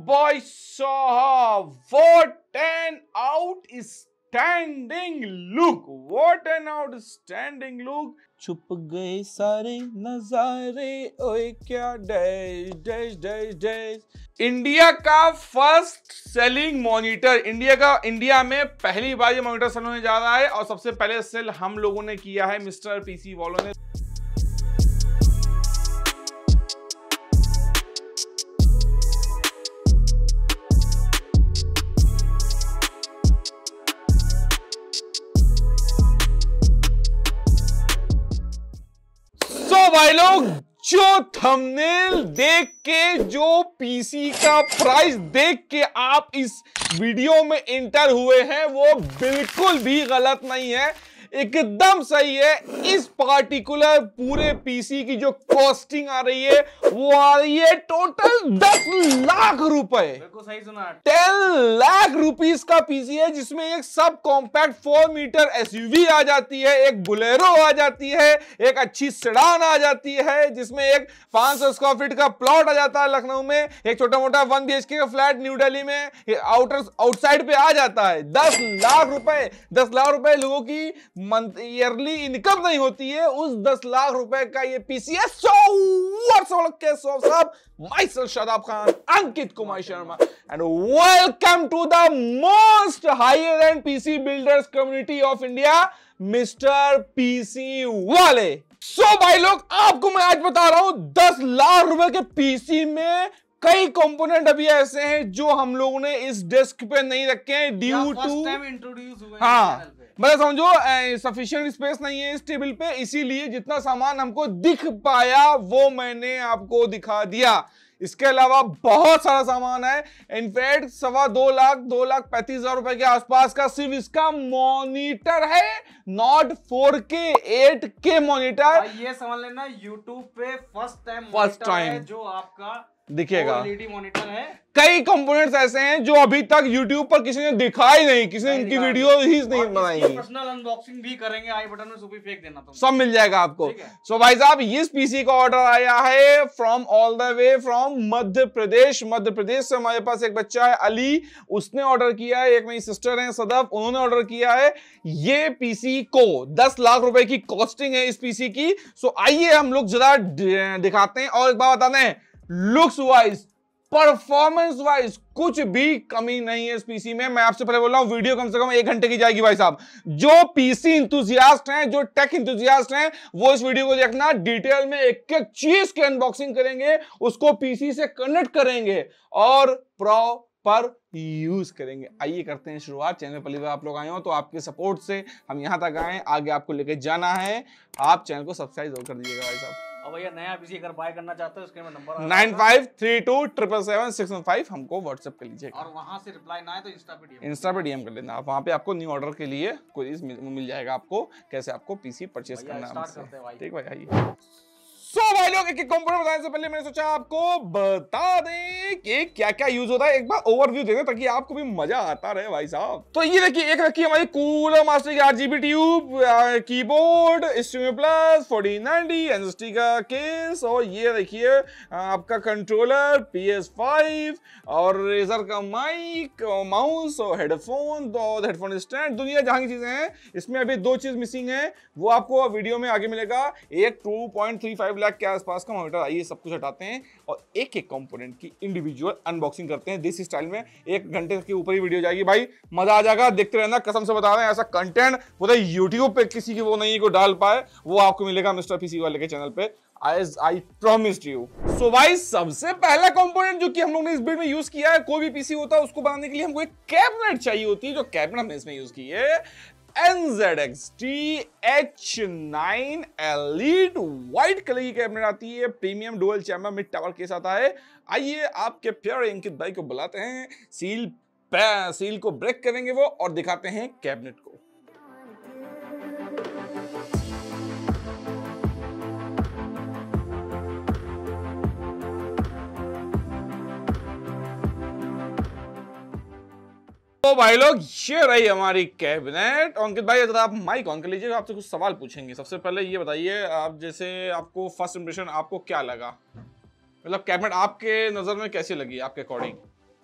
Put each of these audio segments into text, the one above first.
भाई साहब, what an outstanding look, what an outstanding look। छुप गए सारे नजारे, ओए क्या dash dash dash dash. India का फर्स्ट सेलिंग मॉनिटर, इंडिया में पहली बार ये मॉनिटर सेल होने जा रहा है और सबसे पहले सेल हम लोगों ने किया है मिस्टर पीसी वालों ने। भाई लोग, जो थंबनेल देख के, जो पीसी का प्राइस देख के आप इस वीडियो में एंटर हुए हैं वो बिल्कुल भी गलत नहीं है, एकदम सही है। इस पार्टिकुलर पूरे पीसी की जो कॉस्टिंग आ रही है वो आ रही है टोटल 10 लाख रुपए। बिल्कुल सही सुना। 10 लाख रुपीस का पीसी है जिसमें एक सब कॉम्पैक्ट 4 मीटर एसयूवी आ जाती है, एक बुलेरो आ जाती है, एक अच्छी सेडान आ जाती है, जिसमें एक 500 स्क्वायर फीट का प्लॉट आ जाता है लखनऊ में, एक छोटा मोटा 1 BHK का फ्लैट न्यू दिल्ली में आउटसाइड पे आ जाता है। 10 लाख रुपए, 10 लाख रुपए लोगों की मंथ ईयरली इनकम नहीं होती है, उस 10 लाख रुपए का ये पीसी है। Myself Shadab Khan, Ankit Kumar Sharma, and welcome to the most higher end PC builders community of India, Mr. PC वाले। भाई लोग, आपको मैं आज बता रहा हूं 10 लाख रुपए के पीसी में कई कंपोनेंट अभी ऐसे हैं जो हम लोगों ने इस डेस्क पे नहीं रखे हैं ड्यू टू इंट्रोड्यूस हुए। हाँ, मतलब समझो सफिशिएंट स्पेस नहीं है इस टेबल पे, इसीलिए जितना सामान हमको दिख पाया वो मैंने आपको दिखा दिया। इसके अलावा बहुत सारा सामान है, इनफैक्ट 2.35 लाख रुपए के आसपास का सिर्फ इसका मॉनिटर है, नॉट 4K 8K मॉनिटर। ये समझ लेना YouTube पे फर्स्ट टाइम जो आपका दिखेगा LED मॉनिटर है। कई कंपोनेंट्स ऐसे हैं जो अभी तक YouTube पर किसी ने दिखा ही नहीं, किसी ने इनकी वीडियो ही नहीं बनाई। पर्सनल अनबॉक्सिंग भी करेंगे, आई बटन में सुबह फेंक देना तुम, सब मिल जाएगा आपको। सो भाई साहब, इस पीसी का ऑर्डर आया है from all the way from Madhya Pradesh. Madhya Pradesh से हमारे पास एक बच्चा है अली, उसने ऑर्डर किया है। एक मेरी सिस्टर है सदफ, उन्होंने ऑर्डर किया है। ये पीसी को 10 लाख रुपए की कॉस्टिंग है इस पीसी की। सो आइए हम लोग जरा दिखाते हैं और एक बात बताते हैं, लुक्स वाइज, परफॉर्मेंस वाइज कुछ भी कमी नहीं है इस पीसी में। मैं आपसे पहले बोल रहा हूं, वीडियो कम से कम 1 घंटे की जाएगी भाई साहब। जो पीसी इंथुजियास्ट हैं, जो टेक इंथुजियास्ट हैं, वो इस वीडियो को देखना, डिटेल में एक एक चीज की अनबॉक्सिंग करेंगे, उसको पीसी से कनेक्ट करेंगे और प्रॉपर यूज करेंगे। आइए करते हैं शुरुआत। चैनल पर पहली बार आप लोग आए हो तो आपके सपोर्ट से हम यहां तक आए, आगे आपको लेके जाना है। आप चैनल को सब्सक्राइब जरूर कर दीजिएगा भाई साहब। और भैया नया पीसी अगर बाय करना चाहते हो उसके में नंबर 9532777615 हमको व्हाट्सएप कर लीजिएगा। और वहां से रिप्लाई ना आए तो इंस्टा पे डीएम कर लेना। आप वहां पे आपको न्यू ऑर्डर के लिए कोई मिल जाएगा, आपको कैसे आपको पीसी परचेस करना है। ठीक भाई, आइए। भाई लोग, एक कंपोनेंट बताने से पहले मैंने सोचा आपको बता दें कि क्या क्या यूज होता है, एक बार ओवरव्यू दे दें ताकि आपको भी मजा आता रहे भाई साहब। तो ये देखिए, एक रखी हमारी कूलर मास्टर की RGB tube, keyboard, stream plus 4090 NZXT का केस, और ये देखिए आपका कंट्रोलर PS5 और रेजर का माइक, माउस और हेडफोन, और हेडफोन स्टैंड। दुनिया जहां की चीजें हैं, इसमें अभी 2 चीज मिसिंग है, वो आपको वीडियो में आगे मिलेगा। एक 2.35 लाख के आसपास का मॉनिटर। आइए सब कुछ हटाते हैं और एक एक कंपोनेंट की इंडिविजुअल अनबॉक्सिंग करते हैं देसी स्टाइल में। 1 घंटे के ऊपर ही वीडियो जाएगी भाई, मजा आ जाएगा, देखते रहना। कसम से बता रहे हैं, ऐसा कंटेंट पूरे यूट्यूब पे किसी की वो नहीं को डाल पाए, वो आपको मिलेगा मिस्टर पीसी वाले के चैनल पे, as I promised you। सो भाई, सबसे पहला कंपोनेंट जो कि हम लोग ने इस बिल्ड में यूज किया है, कोई भी पीसी होता है उसको बनाने के लिए हमको एक कैबिनेट चाहिए होती है, जो कैबिनेट हमने इसमें यूज की है NZXT H9 Elite white colour की कैबिनेट आती है, premium dual chamber mid tower case आता है। आइए आपके प्यारे अंकित भाई को बुलाते हैं, सील को ब्रेक करेंगे वो और दिखाते हैं कैबिनेट को। तो भाई लोग, ये रही हमारी कैबिनेट। अंकित भाई, अगर आप माइक ऑन कर लीजिएगा, आपसे कुछ सवाल पूछेंगे। सबसे पहले ये बताइए, आप जैसे आपको फर्स्ट इंप्रेशन आपको क्या लगा, मतलब कैबिनेट आपके नजर में कैसी लगी आपके अकॉर्डिंग?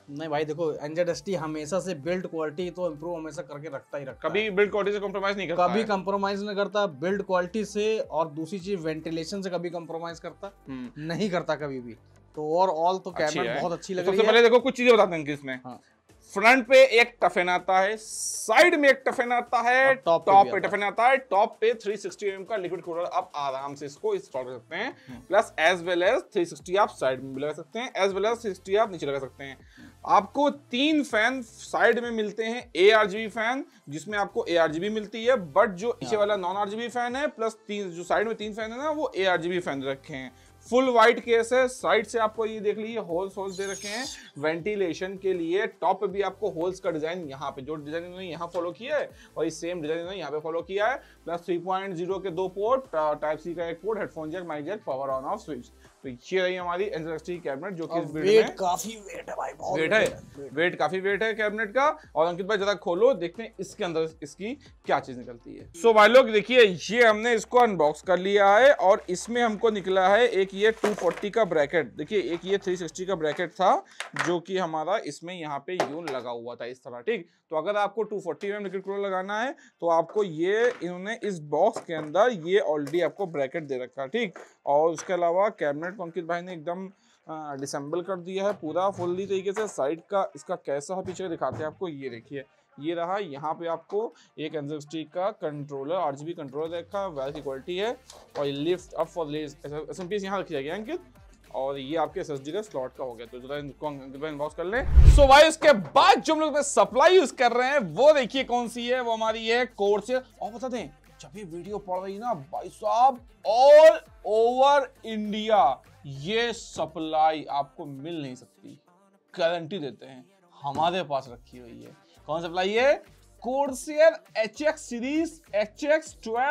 नहीं भाई देखो, NZST हमेशा से बिल्ड क्वालिटी तो इम्प्रूव हमेशा करके रखता ही रखता कभी बिल्ड क्वालिटी से कॉम्प्रोमाइज नहीं करता, कभी कंप्रोमाइज नहीं करता बिल्ड क्वालिटी से। और दूसरी चीज वेंटिलेशन से कभी कंप्रोमाइज करता नहीं करता कभी भी। तो ओवरऑल तो कैबिनेट बहुत अच्छी लग रही है। सबसे पहले देखो कुछ चीजें बताते हैं इसमें। फ्रंट पे एक टफन आता है, साइड में एक टफन आता है, टॉप पे टफन आता है। टॉप पे 360 mm का लिक्विड कूलर आप आराम से इसको इंस्टॉल कर सकते हैं। प्लस एज वेल एज 360 आप साइड में भी लगा सकते हैं, एज वेल एज 360 आप नीचे लगा सकते हैं। आपको 3 फैन साइड में मिलते हैं, ARGB फैन जिसमें आपको ARGB मिलती है, बट जो नीचे वाला नॉन RGB फैन है, प्लस 3 जो साइड में 3 फैन है ना, वो ARGB फैन रखे हैं। फुल वाइट केस है। साइड से आपको ये देख लीजिए होल्स दे रखे हैं वेंटिलेशन के लिए। टॉप पे भी आपको होल्स का डिजाइन यहाँ पे जो डिजाइन इन्होंने यहाँ फॉलो किया है वही सेम डिजाइन इन्होंने यहाँ पे फॉलो किया है। प्लस 3.0 के 2 पोर्ट, टाइप सी का 1 port, headphone jack, mic jack, power on off switch. तो ये रही हमारी NZST कैबिनेट जो कि वेट काफी वेट है भाई, बहुत वेट है, वेट काफी वेट है कैबिनेट का। और अंकित भाई जरा खोलो, देखते हैं इसके अंदर इसकी क्या चीज निकलती है। सो भाई लोग देखिए, ये हमने इसको अनबॉक्स कर लिया है और इसमें हमको निकला है एक ये 240 का ब्रैकेट। देखिए एक ये 360 का ब्रैकेट था जो कि हमारा इसमें यहाँ पे यूं लगा हुआ था इस तरह, ठीक। तो अगर आपको 240 mm लिक्विड कूलर लगाना है तो आपको ये इन्होंने इस बॉक्स के अंदर ये ऑलरेडी आपको ब्रैकेट दे रखा है, ठीक। और उसके अलावा कैबिनेट को अंकित भाई ने एकदम डिसेंबल कर दिया है पूरा फुल्ली तरीके से। साइड का इसका कैसा है पीछे दिखाते हैं आपको, ये देखिए ये रहा। यहाँ पे आपको एक NZST का कंट्रोलर, RGB कंट्रोलर रखा है, वेल की क्वालिटी है। और लिफ्ट अप फॉर SMP यहाँ रखी जाएगी अंकित। और ये आपके SSD का स्लॉट का हो गया, तो जरा इनको अनबॉक्स कर ले। सो भाई इसके बाद जो हम लोग सप्लाई यूज कर रहे हैं वो देखिए कौन सी है, वो हमारी है कोर्सेर। और बता दें जब ये वीडियो पड़ रही ना भाई साहब, ऑल ओवर इंडिया ये सप्लाई आपको मिल नहीं सकती, गारंटी देते हैं, हमारे पास रखी हुई है। कौन सप्लाई है? Corsair HX series HX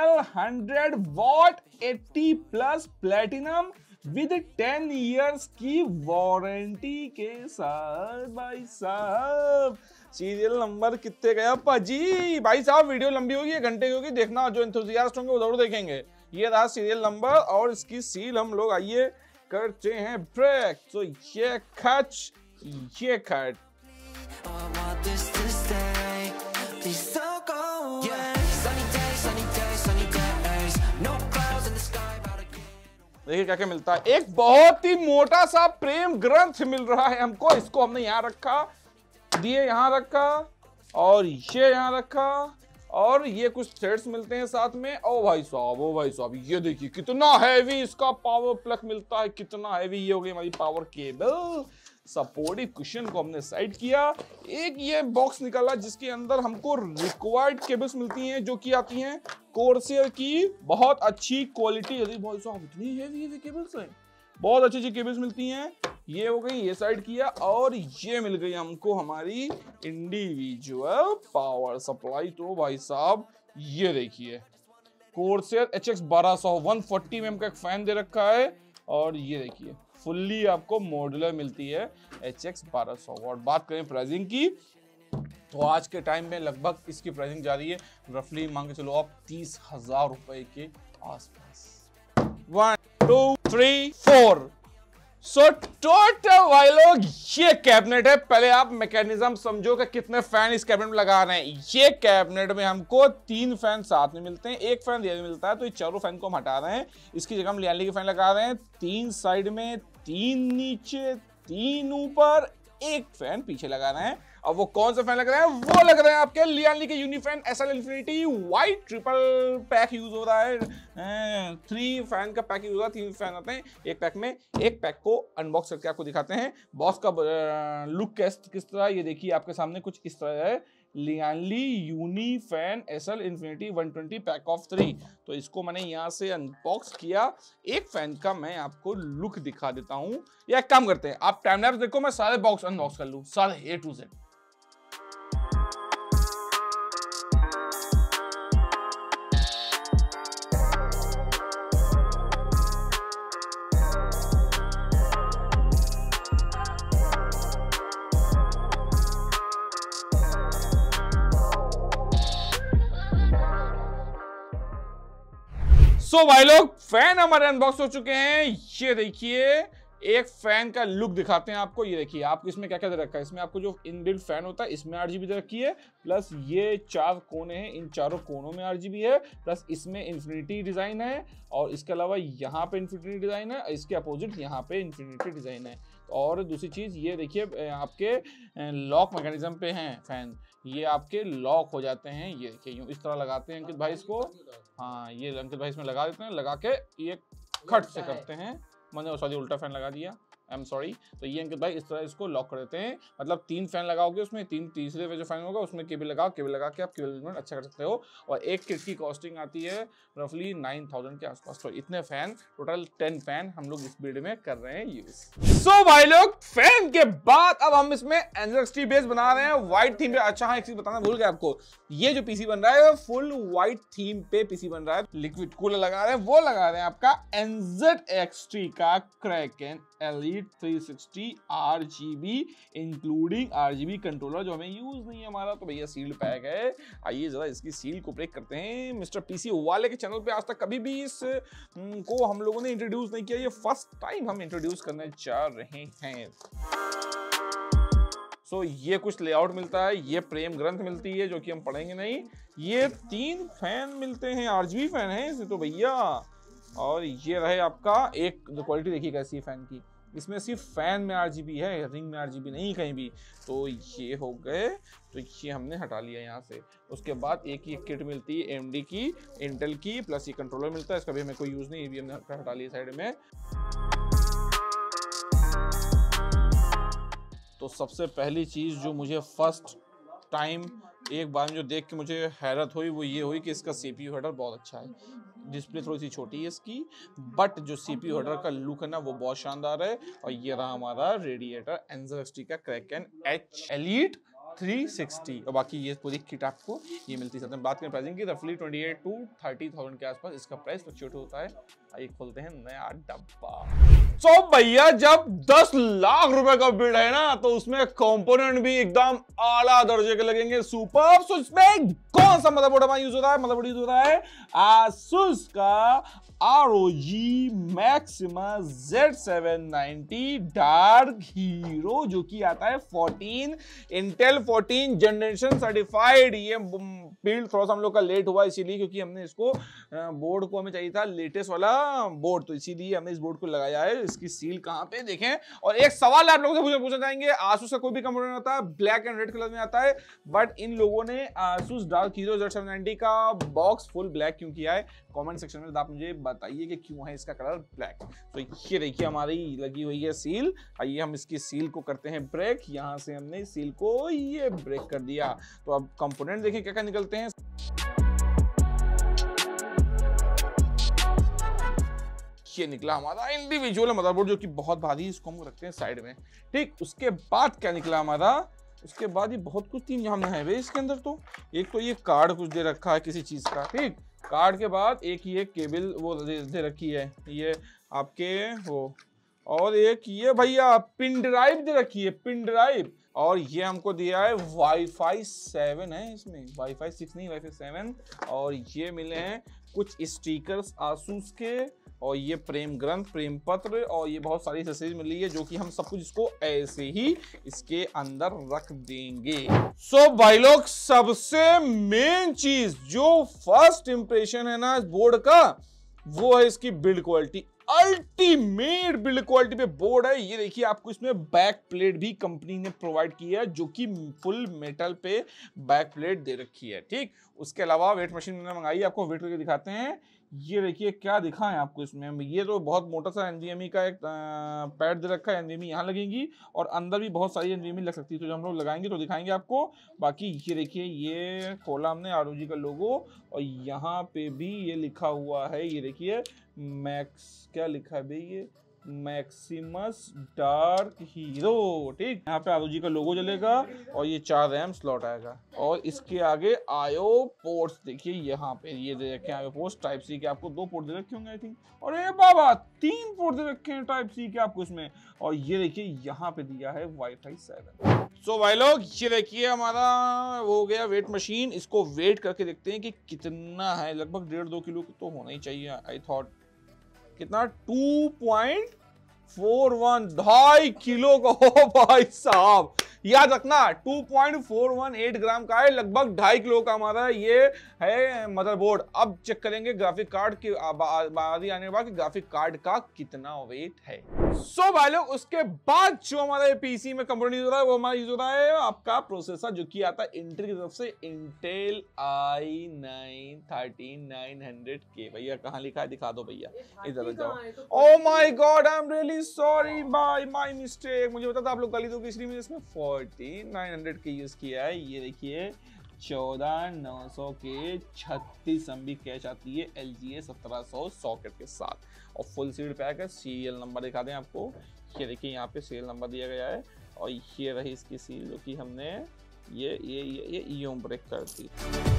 1200 watt 80 plus platinum with 10 years की वारंटी के साथ। भाई साहब सीरियल नंबर कितने गया पाजी? भाई साहब वीडियो लंबी होगी, 1 घंटे की होगी, देखना जो एंथुसियास्ट होंगे वो जरूर देखेंगे। ये रहा सीरियल नंबर और इसकी सील हम लोग आइए करते हैं ब्रेक। तो ये खच, ये खट। देखिए क्या क्या मिलता है। एक बहुत ही मोटा सा प्रेम ग्रंथ मिल रहा है हमको, इसको हमने यहाँ रखा, दिए यहाँ रखा और ये यहाँ रखा और ये कुछ थ्रेड्स मिलते हैं साथ में। ओ भाई साहब, ओ भाई साहब, ये देखिए कितना हैवी इसका पावर प्लग मिलता है, कितना हैवी। ये हो गई हमारी पावर केबल। सपोर्टिव कुशन को हमने साइड किया। एक ये बॉक्स निकाला जिसके अंदर हमको रिक्वायर्ड केबल्स मिलती हैं जो कि आती हैं कोर्सेर की बहुत अच्छी क्वालिटी। यदि भाई साहब इतनी हेवी केबल्स हैं, बहुत अच्छी अच्छी केबल्स मिलती हैं। ये हो गई, ये साइड किया और ये मिल गई हमको हमारी इंडिविजुअल पावर सप्लाई। तो भाई साहब ये देखिए कोर्सेर HX 1200 140 mm का एक फैन दे रखा है और ये देखिए फुल्ली आपको मॉड्यूलर मिलती है HX 1200 वॉट। बात करें प्राइसिंग की तो आज के टाइम में लगभग इसकी प्राइसिंग जा रही है रफली मान के चलो आप 30,000 रुपए के आसपास। 1 2 3 4 सो टोटल भाई लोग ये कैबिनेट है। पहले आप मैकेनिज्म समझो कि कितने फैन इस कैबिनेट में लगा रहे हैं। ये कैबिनेट में हमको 3 फैन साथ में मिलते हैं, 1 फैन रियर में मिलता है, तो ये चारों फैन को हम हटा रहे हैं। इसकी जगह हम लियाली के फैन लगा रहे हैं, 3 साइड में, 3 नीचे, 3 ऊपर, 1 फैन पीछे लगा रहे हैं। अब वो कौन सा फैन लग रहा है? वो लग रहे हैं आपके लियाली के Uni Fan SL Infinity white triple pack use हो रहा है। 3 फैन का पैक यूज हो रहा है, 3 फैन आते हैं एक पैक में। एक पैक को अनबॉक्स करके आपको दिखाते हैं बॉक्स का लुक किस तरह। ये देखिए आपके सामने कुछ इस तरह है, लियाली Uni Fan SL Infinity 120 pack of 3। तो इसको मैंने यहाँ से अनबॉक्स किया। एक फैन का मैं आपको लुक दिखा देता हूँ, या एक काम करते हैं आप टाइम लैप्स देखो, मैं सारे बॉक्स अनबॉक्स कर लूँ, सारे A to Z। सो भाई लोग फैन हमारे अनबॉक्स हो चुके हैं। ये देखिए एक फैन का लुक दिखाते हैं आपको। ये देखिए आपको इसमें क्या क्या दे रखा है। इसमें आपको जो इनबिल्ट फैन होता है इसमें RGB दे रखी है, प्लस ये 4 कोने हैं, इन चारों कोनों में RGB है, प्लस इसमें इन्फिनिटी डिजाइन है, और इसके अलावा यहाँ पे इन्फिनिटी डिजाइन है, इसके अपोजिट यहाँ पे इन्फिनिटी डिजाइन है। और दूसरी चीज ये देखिए आपके लॉक मैकेनिज्म पे हैं फैन, ये आपके लॉक हो जाते हैं। ये देखिए यूं इस तरह लगाते हैं अंकित भाई इसको, हाँ ये अंकित भाई इसमें लगा देते हैं, लगा के ये खट से करते हैं। मैंने सॉरी उल्टा फैन लगा दिया, आई एम सॉरी। तो ये अंकित भाई इस तरह इसको लॉक कर देते हैं, मतलब 3 फैन लगाओगे उसमें, तीसरे जो फैन होगा उसमें केबल लगा के आप केबल मैनेजमेंट अच्छा कर सकते हो। और एक किट की कॉस्टिंग आती है रफली 9000 के आसपास। तो इतने फैन, टोटल 10 फैन हम लोग इस बिल्ड में कर रहे हैं यूज। सो भाई लोग फैन के बाद अब हम इसमें एनजेक्सटी बेस बना रहे हैं व्हाइट थीम पे। अच्छा हाँ एक चीज बताना भूल गया आपको, ये जो पीसी बन रहा है फुल व्हाइट थीम पे पीसी बन रहा है। लिक्विड कूलर लगा रहे हैं, वो लगा रहे हैं आपका NZXT का Kraken Elite 360 RGB including RGB controller, जो हमें यूज नहीं है हमारा। तो भैया सील्ड पैक है, आइए जरा इसकी सील को ब्रेक करते हैं। मिस्टर पीसी वाले के चैनल पे आज तक कभी भी इस को हम लोगों ने इंट्रोड्यूस नहीं किया, ये फर्स्ट टाइम हम इंट्रोड्यूस करने जा रहे हैं। सो ये कुछ लेआउट मिलता है, ये प्रेम ग्रंथ मिलती है जो कि हम पढ़ेंगे नहीं। ये 3 फैन मिलते हैं, RGB फैन है इसे तो भैया। और ये रहे आपका एक क्वालिटी देखिए कैसी फैन की, इसमें सिर्फ फैन में RGB है, रिंग में RGB नहीं कहीं भी। तो ये हो गए, तो ये हमने हटा लिया यहाँ से। उसके बाद एक ही किट मिलती है AMD की, इंटेल की, प्लस ये कंट्रोलर मिलता है, इसका भी हमें कोई यूज नहीं, ये भी हमने हटा लिया साइड में। तो सबसे पहली चीज जो मुझे फर्स्ट टाइम एक बार में जो देख के मुझे हैरत हुई वो ये हुई कि इसका CPU हेडर बहुत अच्छा है। डिस्प्ले थोड़ी सी छोटी है इसकी, बट जो CPU हेडर का लुक है ना वो बहुत शानदार है। और ये रहा हमारा रेडिएटर NZXT का क्रैकेन H एलीट 360। और बाकी ये पूरी किट आपको ये मिलती है। बात करें प्राइसिंग की, रफली 28 to 30,000 के आसपास इसका प्राइस फ्लक्चुएट होता है। आइए खोलते हैं नया डब्बा। तो भैया जब 10 लाख रुपए का बिल्ड है ना, तो उसमें कंपोनेंट भी एकदम आला दर्जे के लगेंगे, सुपर। सो इसमें कौन सा मदरबोर्ड हमारा यूज हो रहा है? मदरबोर्ड यूज हो रहा है आसूस का ROG Maxima Z790 dark hero, जो कि आता है 14 इंटेल 14 जनरेशन सर्टिफाइड। ये बिल्ड थोड़ा सा हम लोग का लेट हुआ इसीलिए, क्योंकि हमने इसको बोर्ड को हमें चाहिए था लेटेस्ट वाला बोर्ड, तो इसीलिए हमने इस बोर्ड को लगाया है। इसकी सील कहाँ पे देखें। और एक सवाल आप लोगों से पूछना चाहेंगे, आसूस का कोई भी कंपोनेंट आता है ब्लैक एंड रेड कलर में आता है, बट इन लोगों ने आसूस डार्क हीरो Z790 का बॉक्स फुल ब्लैक क्यों किया है? कमेंट सेक्शन में आप मुझे बताइए कि क्यों है इसका कलर ब्लैक। तो ये देखिए हमारी लगी हुई है सील। आइए हम इसकी सील को करते हैं ब्रेक। यहाँ से हमने सील को ये ब्रेक कर दिया। तो अब कंपोनेंट देखिए क्या क्या निकलते हैं। ये निकला हमारा इंडिविजुअल मदरबोर्ड, जो कि बहुत भारी, इसको हम रखते हैं साइड में। ठीक, उसके बाद क्या निकला हमारा? उसके बाद ये बहुत कुछ तीन यहाँ है भाई इसके अंदर। तो एक तो ये कार्ड कुछ दे रखा है किसी चीज का, ठीक। कार्ड के बाद एक ये केबल वो दे रखी है, ये आपके वो, और एक ये भैया पिन ड्राइव दे रखी है, पिन ड्राइव। और ये हमको दिया है वाईफाई 7 है इसमें, वाईफाई 6 नहीं वाईफाई 7। और ये मिले हैं कुछ स्टिकर्स आसूस के, और ये प्रेम ग्रंथ, प्रेम पत्र, और ये बहुत सारी एक्सेसरीज मिली है, जो कि हम सब कुछ इसको ऐसे ही इसके अंदर रख देंगे। सो भाई लोग, सबसे मेन चीज जो फर्स्ट इंप्रेशन है ना इस बोर्ड का, वो है इसकी build quality. Ultimate build quality पे बोर्ड है। ये देखिए आपको इसमें बैक प्लेट भी कंपनी ने प्रोवाइड की है, जो कि फुल मेटल पे बैक प्लेट दे रखी है, ठीक। उसके अलावा वेट मशीन मैंने मंगाई है, आपको वेट करके दिखाते हैं। ये देखिए क्या दिखा है आपको इसमें, ये तो बहुत मोटा सा NVMe का एक पैड दे रखा है। NVMe यहाँ लगेगी और अंदर भी बहुत सारी NVMe लग सकती है, तो जब हम लोग लगाएंगे तो दिखाएंगे आपको। बाकी ये देखिए, ये खोला हमने ROG का लोगो, और यहाँ पे भी ये लिखा हुआ है, ये देखिए मैक्स, क्या लिखा है भाई, ये मैक्सिमस डार्क हीरो, ठीक। यहाँ पे ROG का लोगो जलेगा और ये 4 रैम स्लॉट आएगा। और इसके आगे IO पोर्ट्स देखिए, यहाँ पे ये दे रखे हैं IO पोर्ट्स टाइप सी के, आपको 2 पोर्ट दे रखे होंगे आई थिंक। और ये बाबा 3 पोर्ट दे रखे हैं टाइप सी के आपको इसमें। और ये देखिए यहाँ पे दिया है वाईफाई 7। सो भाई लोग, ये देखिए हमारा हो गया वेट मशीन। इसको वेट करके देखते हैं कि कितना है। लगभग 1.5-2 किलो तो होना ही चाहिए आई थॉट। कितना? 2.41 2.5 किलो का हो भाई साहब। याद रखना 2.418 ग्राम का है, लगभग 2.5 किलो का हमारा ये है मदरबोर्ड। अब चेक करेंगे ग्राफिक कार्ड की बारी आने के बाद कि ग्राफिक कार्ड का कितना वेट है। सो भाई लोग उसके बाद जो हमारे पीसी में कंपोनेंट यूज हो रहा है वो हमारा यूज हो रहा है आपका प्रोसेसर, जो कि आता है इंटेल की तरफ से इंटेल i9 13900K। भैया कहाँ लिखा है दिखा दो भैया, इधर जाओ। Oh my God I am really sorry by my mistake, मुझे पता था आप लोग गाली दोगे इसलिए मैंने इसमें 4900K यूज किया है। ये देखिए 14900 के 36 MB कैश आती है LGA 1700 सॉकेट के साथ, और फुल सीड पैक है। सीरियल नंबर दिखा दें आपको, ये देखिए यहाँ पे सीरियल नंबर दिया गया है, और ये रही इसकी सील जो कि हमने ये यूं ब्रेक कर दी।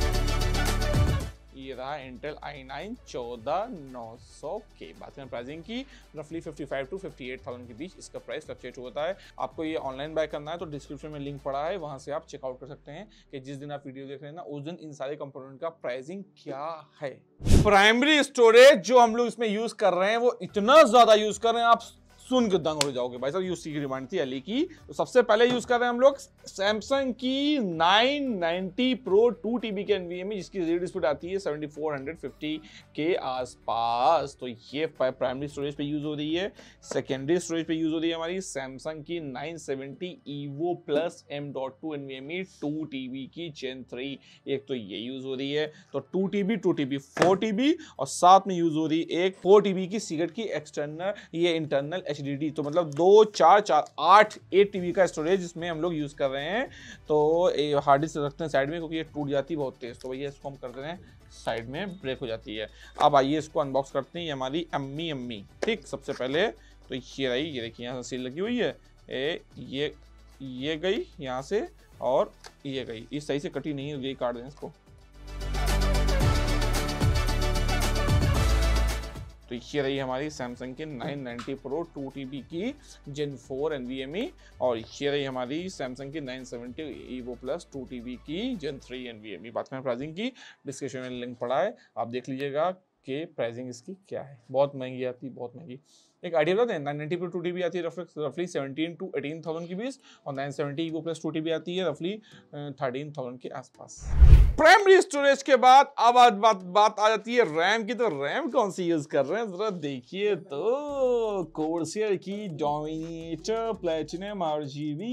ये रहा इंटेल i9 14900K। बात करें प्राइसिंग की, रफली 55 to 58,000 के बीच इसका प्राइस फ्लक्चुएट होता है। आपको ये ऑनलाइन बाय करना है तो डिस्क्रिप्शन में लिंक पड़ा है, वहां से आप चेकआउट कर सकते हैं कि जिस दिन आप वीडियो देख रहे हैं ना उस दिन इन सारे कंपोनेंट का प्राइसिंग क्या है। प्राइमरी स्टोरेज जो हम लोग इसमें यूज कर रहे हैं वो इतना ज्यादा यूज कर रहे हैं आप सुन के दंग हो जाओगे भाई साहब। यूसी की डिमांड थी एली की, तो सबसे पहले यूज कर रहे हैं हम लोग सैमसंग की 990 Pro 2TB के NVMe, जिसकी रीड स्पीड आती है 7450 के आसपास। तो ये प्राइमरी स्टोरेज पे यूज हो रही है। सेकेंडरी स्टोरेज पे यूज हो रही है हमारी सैमसंग की 970 EVO Plus M.2 NVMe 2TB की Gen 3। एक तो ये यूज हो रही है, तो 2TB 4TB, और साथ में यूज हो रही है एक 4TB की सीक्रेट की एक्सटर्नल ये इंटरनल HDD, तो मतलब 2 4 4 8 8TB का स्टोरेज इसमें हम लोग यूज कर रहे हैं। तो हार्ड डिस्क रखते हैं साइड में क्योंकि ये टूट जाती है बहुत तेज, तो भैया इसको हम कर देते हैं साइड में, ब्रेक हो जाती है। अब आइए इसको अनबॉक्स करते हैं। ये हमारी अम्मी ठीक। सबसे पहले तो ये रही, ये देखिए यहाँ से सील लगी हुई है, ये गई यहाँ से और ये गई, इस सही से कटी नहीं है, ये काट दें इसको। तो ये रही हमारी सैमसंग के 990 Pro 2TB की Gen 4 NVMe, और ये रही हमारी सैमसंग की 970 EVO Plus 2TB की Gen 3 NVMe। बात करें प्राइसिंग की, डिस्क्रिप्शन में लिंक पड़ा है, आप देख लीजिएगा कि प्राइसिंग इसकी क्या है। बहुत महंगी आती है, बहुत महंगी। एक आइडिया बताते हैं, 990 Pro 2TB आती है रफली 17 to 18,000 के बीच, और 970 EVO Plus 2TB आती है रफली 13,000 के आसपास। प्राइमरी स्टोरेज के बाद अब बात आ जाती है रैम की। तो रैम कौन सी यूज कर रहे हैं जरा देखिए, तो कोर्सियर की Dominator Platinum RGB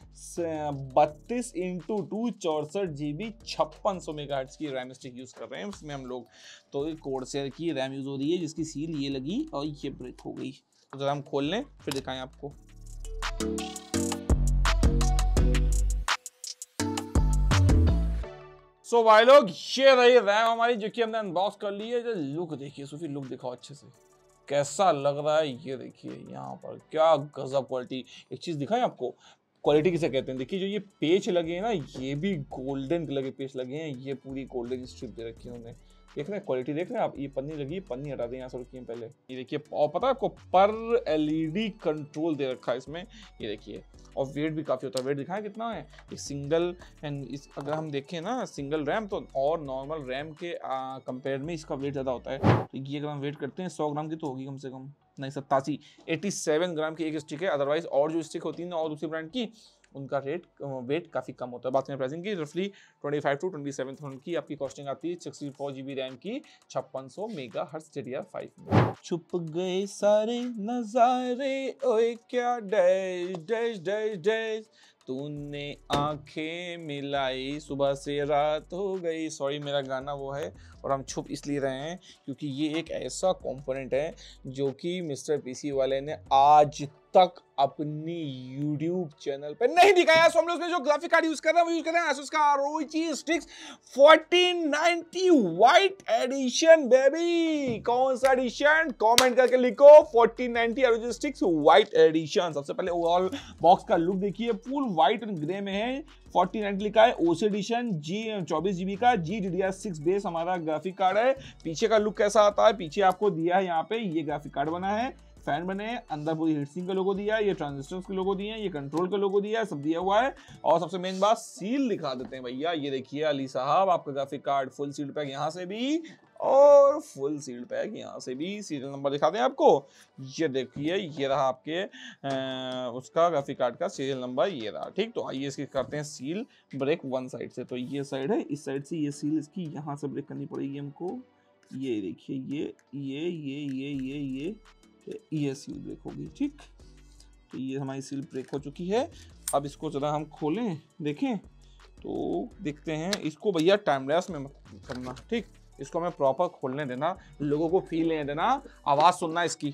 32x2 64GB 5600 megahertz की रैम स्टिक यूज कर रहे हैं इसमें हम लोग। तो कोर्सियर की रैम यूज हो रही है, जिसकी सील ये लगी और ये ब्रेक हो गई। तो जरा हम खोल लें फिर दिखाएं आपको। सो भाई लोग ये रही रैम हमारी, जो कि हमने अनबॉक्स कर ली है। जो लुक देखिए सूफी, लुक दिखाओ अच्छे से कैसा लग रहा है। ये देखिए यहाँ पर क्या गजब क्वालिटी। एक चीज दिखाएं आपको, क्वालिटी किसे कहते हैं। देखिए जो ये पेच लगे हैं ना, ये भी गोल्डन कलर के पेच लगे हैं, ये पूरी गोल्डन स्ट्रिप दे रखी है उन्होंने। देख रहे हैं क्वालिटी, देख रहे हैं आप। ये पन्नी लगी, पन्नी हटा दें यहाँ से रखी है पहले। ये देखिए, और पता है आपको पर LED कंट्रोल दे रखा है इसमें, ये देखिए। और वेट भी काफ़ी होता है। वेट दिखाएं कितना है। एक सिंगल एंड अगर हम देखें ना सिंगल रैम तो और नॉर्मल रैम के कंपेयर में इसका वेट ज़्यादा होता है। तो ये अगर हम वेट करते हैं 100 ग्राम की तो होगी कम से कम, नहीं 87 ग्राम की एक स्टिक है। अदरवाइज और जो स्टिक होती है ना और दूसरी ब्रांड की, उनका वेट काफ़ी कम होता है। बात करें प्राइसिंग की, रफली 25 to 27,000 की आपकी कॉस्टिंग आती है 64GB रैम की 5600 मेगाहर्ट्ज DDR5 में। छुप गए सारे नजारे, ओए क्या डैश डैश डैश डैश, तूने आंखें मिलाई, सुबह से रात हो गई। सॉरी मेरा गाना वो है, और हम छुप इसलिए रहे हैं क्योंकि ये एक ऐसा कंपोनेंट है जो कि मिस्टर पीसी वाले ने आज तक अपनी YouTube चैनल पे नहीं दिखाया। सो हम लोग जो ग्राफिक कार्ड यूज कर रहे हैं वो यूज कर रहे हैं Asus का ROG Strix 1490 white edition baby. कौन सा एडिशन, कमेंट करके लिखो। 1490 ROG Strix व्हाइट एडिशन। सबसे पहले ओवरऑल बॉक्स का लुक देखिए, फुल व्हाइट एंड ग्रे में है। 1490 लिखा है, OC एडिशन, 24GB का GDDR6 बेस हमारा ग्राफिक कार्ड है। पीछे का लुक कैसा आता है, पीछे आपको दिया है यहाँ पे ये ग्राफिक कार्ड बना है, फैन बने हैं, अंदर पूरी हीटसिंक का लोगो दिया है, ये ट्रांजिस्टर्स के लोगो दिए हैं, ये कंट्रोल का लोगो दिया है, सब दिया हुआ है। और सबसे मेन बात, सील दिखा देते हैं भैया। ये देखिए अली साहब, आपका graphic card full seal pack यहाँ से भी और फुल सील्ड पैक। यहाँ से भी सीरियल नंबर दिखाते हैं आपको, ये देखिए ये रहा आपके उसका ग्राफिक कार्ड का सीरियल नंबर, ये रहा। ठीक, तो आइए इसकी करते हैं सील ब्रेक वन साइड से। तो ये साइड है, इस साइड से ये सील इसकी यहाँ से ब्रेक करनी पड़ेगी हमको। ये देखिए ये सील ब्रेक होगी। ठीक, तो ये हमारी सील ब्रेक हो चुकी है। अब इसको जरा हम खोलें, देखें तो देखते हैं। इसको भैया टाइम लैप्स में मत करना, ठीक, इसको हमें प्रॉपर खोलने देना, लोगों को फील लेने देना, आवाज सुनना इसकी।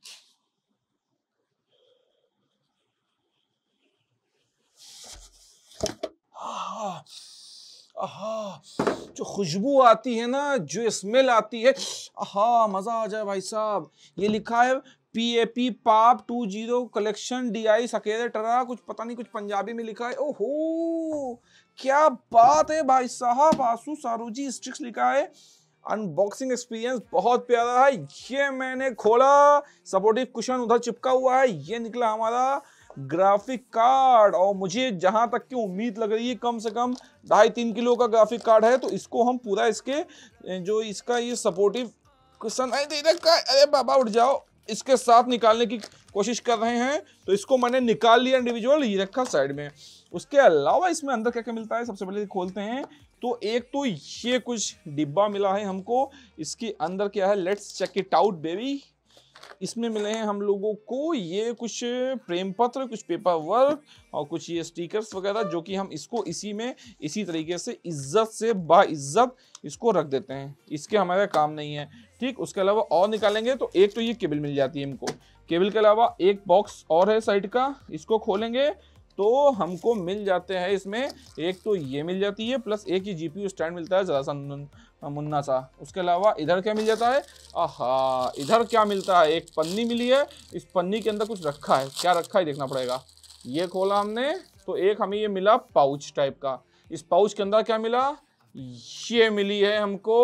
जो खुशबू आती है ना, जो स्मेल आती है, मजा आ जाए भाई साहब। ये लिखा है PAP पाप 20 कलेक्शन DI सकेरे टरा, कुछ पता नहीं, कुछ पंजाबी में लिखा है। ओहो क्या बात है भाई साहब, आसूस ROG स्टिक्स लिखा है। अनबॉक्सिंग एक्सपीरियंस बहुत प्यारा है। ये मैंने खोला, सपोर्टिव कुशन उधर चिपका हुआ है, ये निकला हमारा ग्राफिक कार्ड। और मुझे जहां तक की उम्मीद लग रही है कम से कम 2.5-3 किलो का ग्राफिक कार्ड है। तो इसको हम पूरा इसके जो इसका ये सपोर्टिव कुशन है, अरे बाबा उठ जाओ, इसके साथ निकालने की कोशिश कर रहे हैं। तो इसको मैंने निकाल लिया इंडिविजुअल, ये रखा साइड में। उसके अलावा इसमें अंदर क्या क्या मिलता है, सबसे पहले खोलते हैं। तो एक तो ये कुछ डिब्बा मिला है हमको, इसके अंदर क्या है, let's check it out baby. इसमें मिले हैं हम लोगों को ये कुछ प्रेम पत्र, कुछ पेपर वर्क और कुछ ये स्टिकर्स वगैरह, जो कि हम इसको इसी तरीके से इज्जत से बाइज्जत इसको रख देते हैं। इसके हमारा काम नहीं है। ठीक, उसके अलावा और निकालेंगे तो एक तो ये केबल मिल जाती है हमको। केबल के अलावा एक बॉक्स और है साइड का, इसको खोलेंगे तो हमको मिल जाते हैं इसमें, एक तो ये मिल जाती है, प्लस एक ही GPU स्टैंड मिलता है, जरा सा मुन्ना सा। उसके अलावा इधर क्या मिल जाता है, इधर क्या मिलता है, एक पन्नी मिली है। इस पन्नी के अंदर कुछ रखा है, क्या रखा है देखना पड़ेगा। ये खोला हमने तो एक हमें ये मिला पाउच टाइप का। इस पाउच के अंदर क्या मिला, ये मिली है हमको,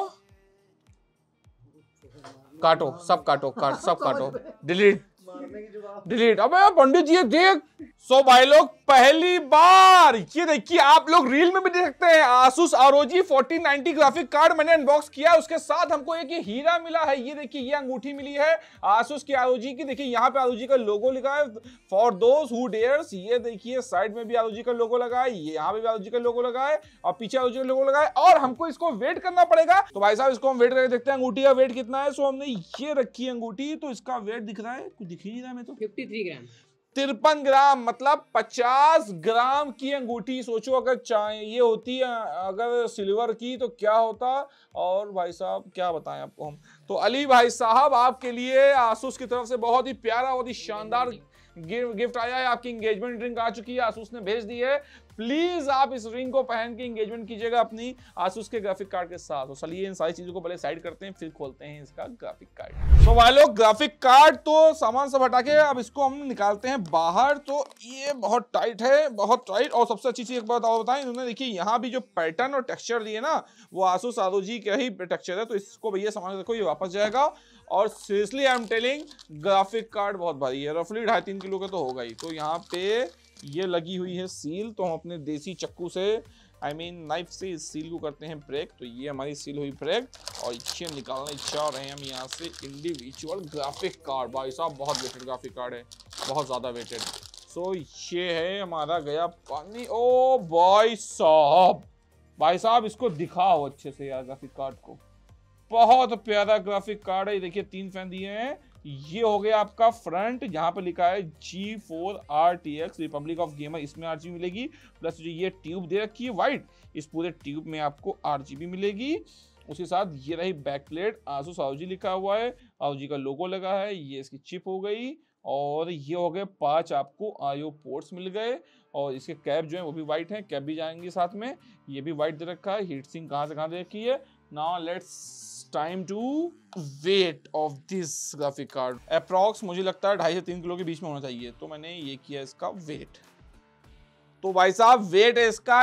काटो सब काटो, डिलीट। अबे पंडित जी देख, सो भाई लोग पहली बार ये देखिए, आप लोग रील में भी देख सकते हैं, आसूस ROG 4090 ग्राफिक कार्ड मैंने अनबॉक्स किया। उसके साथ हमको एक हीरा मिला है, ये देखिए ये अंगूठी मिली है आसूस की ROG की। देखिए यहाँ पे ROG का लोगो लिखा है, फॉर दोज हु डेयर्स। ये देखिए साइड में भी ROG का लोगो लगा है, यहाँ पे भी ROG का लोगो लगा है और पीछे ROG का लोगो लगा है। और हमको इसको वेट करना पड़ेगा, तो भाई साहब इसको हम वेट करके देखते हैं अंगूठी का वेट कितना है। सो हमने ये रखी है अंगूठी, तो इसका वेट दिख रहा है, कुछ दिख ही नहीं रहा है, मैं तो 53 ग्राम 53 ग्राम, मतलब 50 ग्राम की अंगूठी। सोचो अगर ये होती है अगर सिल्वर की तो क्या होता। और भाई साहब क्या बताएं आपको हम। तो अली भाई साहब आपके लिए आसूस की तरफ से बहुत ही प्यारा, बहुत ही शानदार गिफ्ट आया है। आपकी एंगेजमेंट रिंग आ चुकी है, आसूस ने भेज दी है। प्लीज आप इस रिंग को पहन के एंगेजमेंट कीजिएगा अपनी आसूस के ग्राफिक कार्ड के साथ। तो चलिए इन सारी चीजों को पहले साइड करते हैं, फिर खोलते हैं इसका ग्राफिक कार्ड। तो भाई लोग ग्राफिक कार्ड तो सामान सब हटा के अब इसको हम निकालते हैं बाहर। तो ये बहुत टाइट है, बहुत टाइट। और सबसे अच्छी चीज एक बात और बताएं, इन्होंने देखिए यहाँ भी जो पैटर्न और टेक्सचर दिए ना, वो आसूस ROG का ही टेक्सचर है। तो इसको भैया सामान देखो, ये वापस जाएगा। और seriously I am telling, graphic card बहुत भारी है, रफली 2.5-3 किलो का तो होगा ही। तो यहाँ पे ये लगी हुई है सील, तो हम अपने देसी चक्कू से नाइफ से इस सील को करते हैं ब्रेक। तो ये हमारी सील हुई ब्रेक और ये निकालने चाह रहे हैं हम यहाँ से इंडिविजुअल ग्राफिक कार्ड। भाई साहब बहुत वेटेड ग्राफिक कार्ड है, बहुत ज़्यादा वेटेड। सो ये है हमारा गया पानी। ओ भाई साहब इसको दिखाओ अच्छे से यार ग्राफिक कार्ड को। बहुत प्यारा ग्राफिक कार्ड है। देखिए 3 फैन दिए हैं। ये हो गया आपका फ्रंट, यहाँ पे लिखा है G4 RTX republic of gamer, इसमें RGB मिलेगी। प्लस जो ये ट्यूब दे रखी है वाइट, इस पूरे ट्यूब में आपको RGB मिलेगी। उसके साथ ये रही बैक प्लेट, आसूस ROG लिखा हुआ है, ROG का लोगो लगा है। ये इसकी चिप हो गई। और ये हो गए 5 आपको IO पोर्ट्स मिल गए। और इसके कैप जो है वो भी वाइट है, कैप भी जाएंगे साथ में। ये भी वाइट दे रखा है। हीट सिंक कहाँ से कहाँ दे रखी है। Now let's time to weight of this graphic card. Approx मुझे लगता है 2.5 से 3 किलो के बीच में होना चाहिए। तो मैंने ये किया इसका वेट। तो भाई साहब वेट है इसका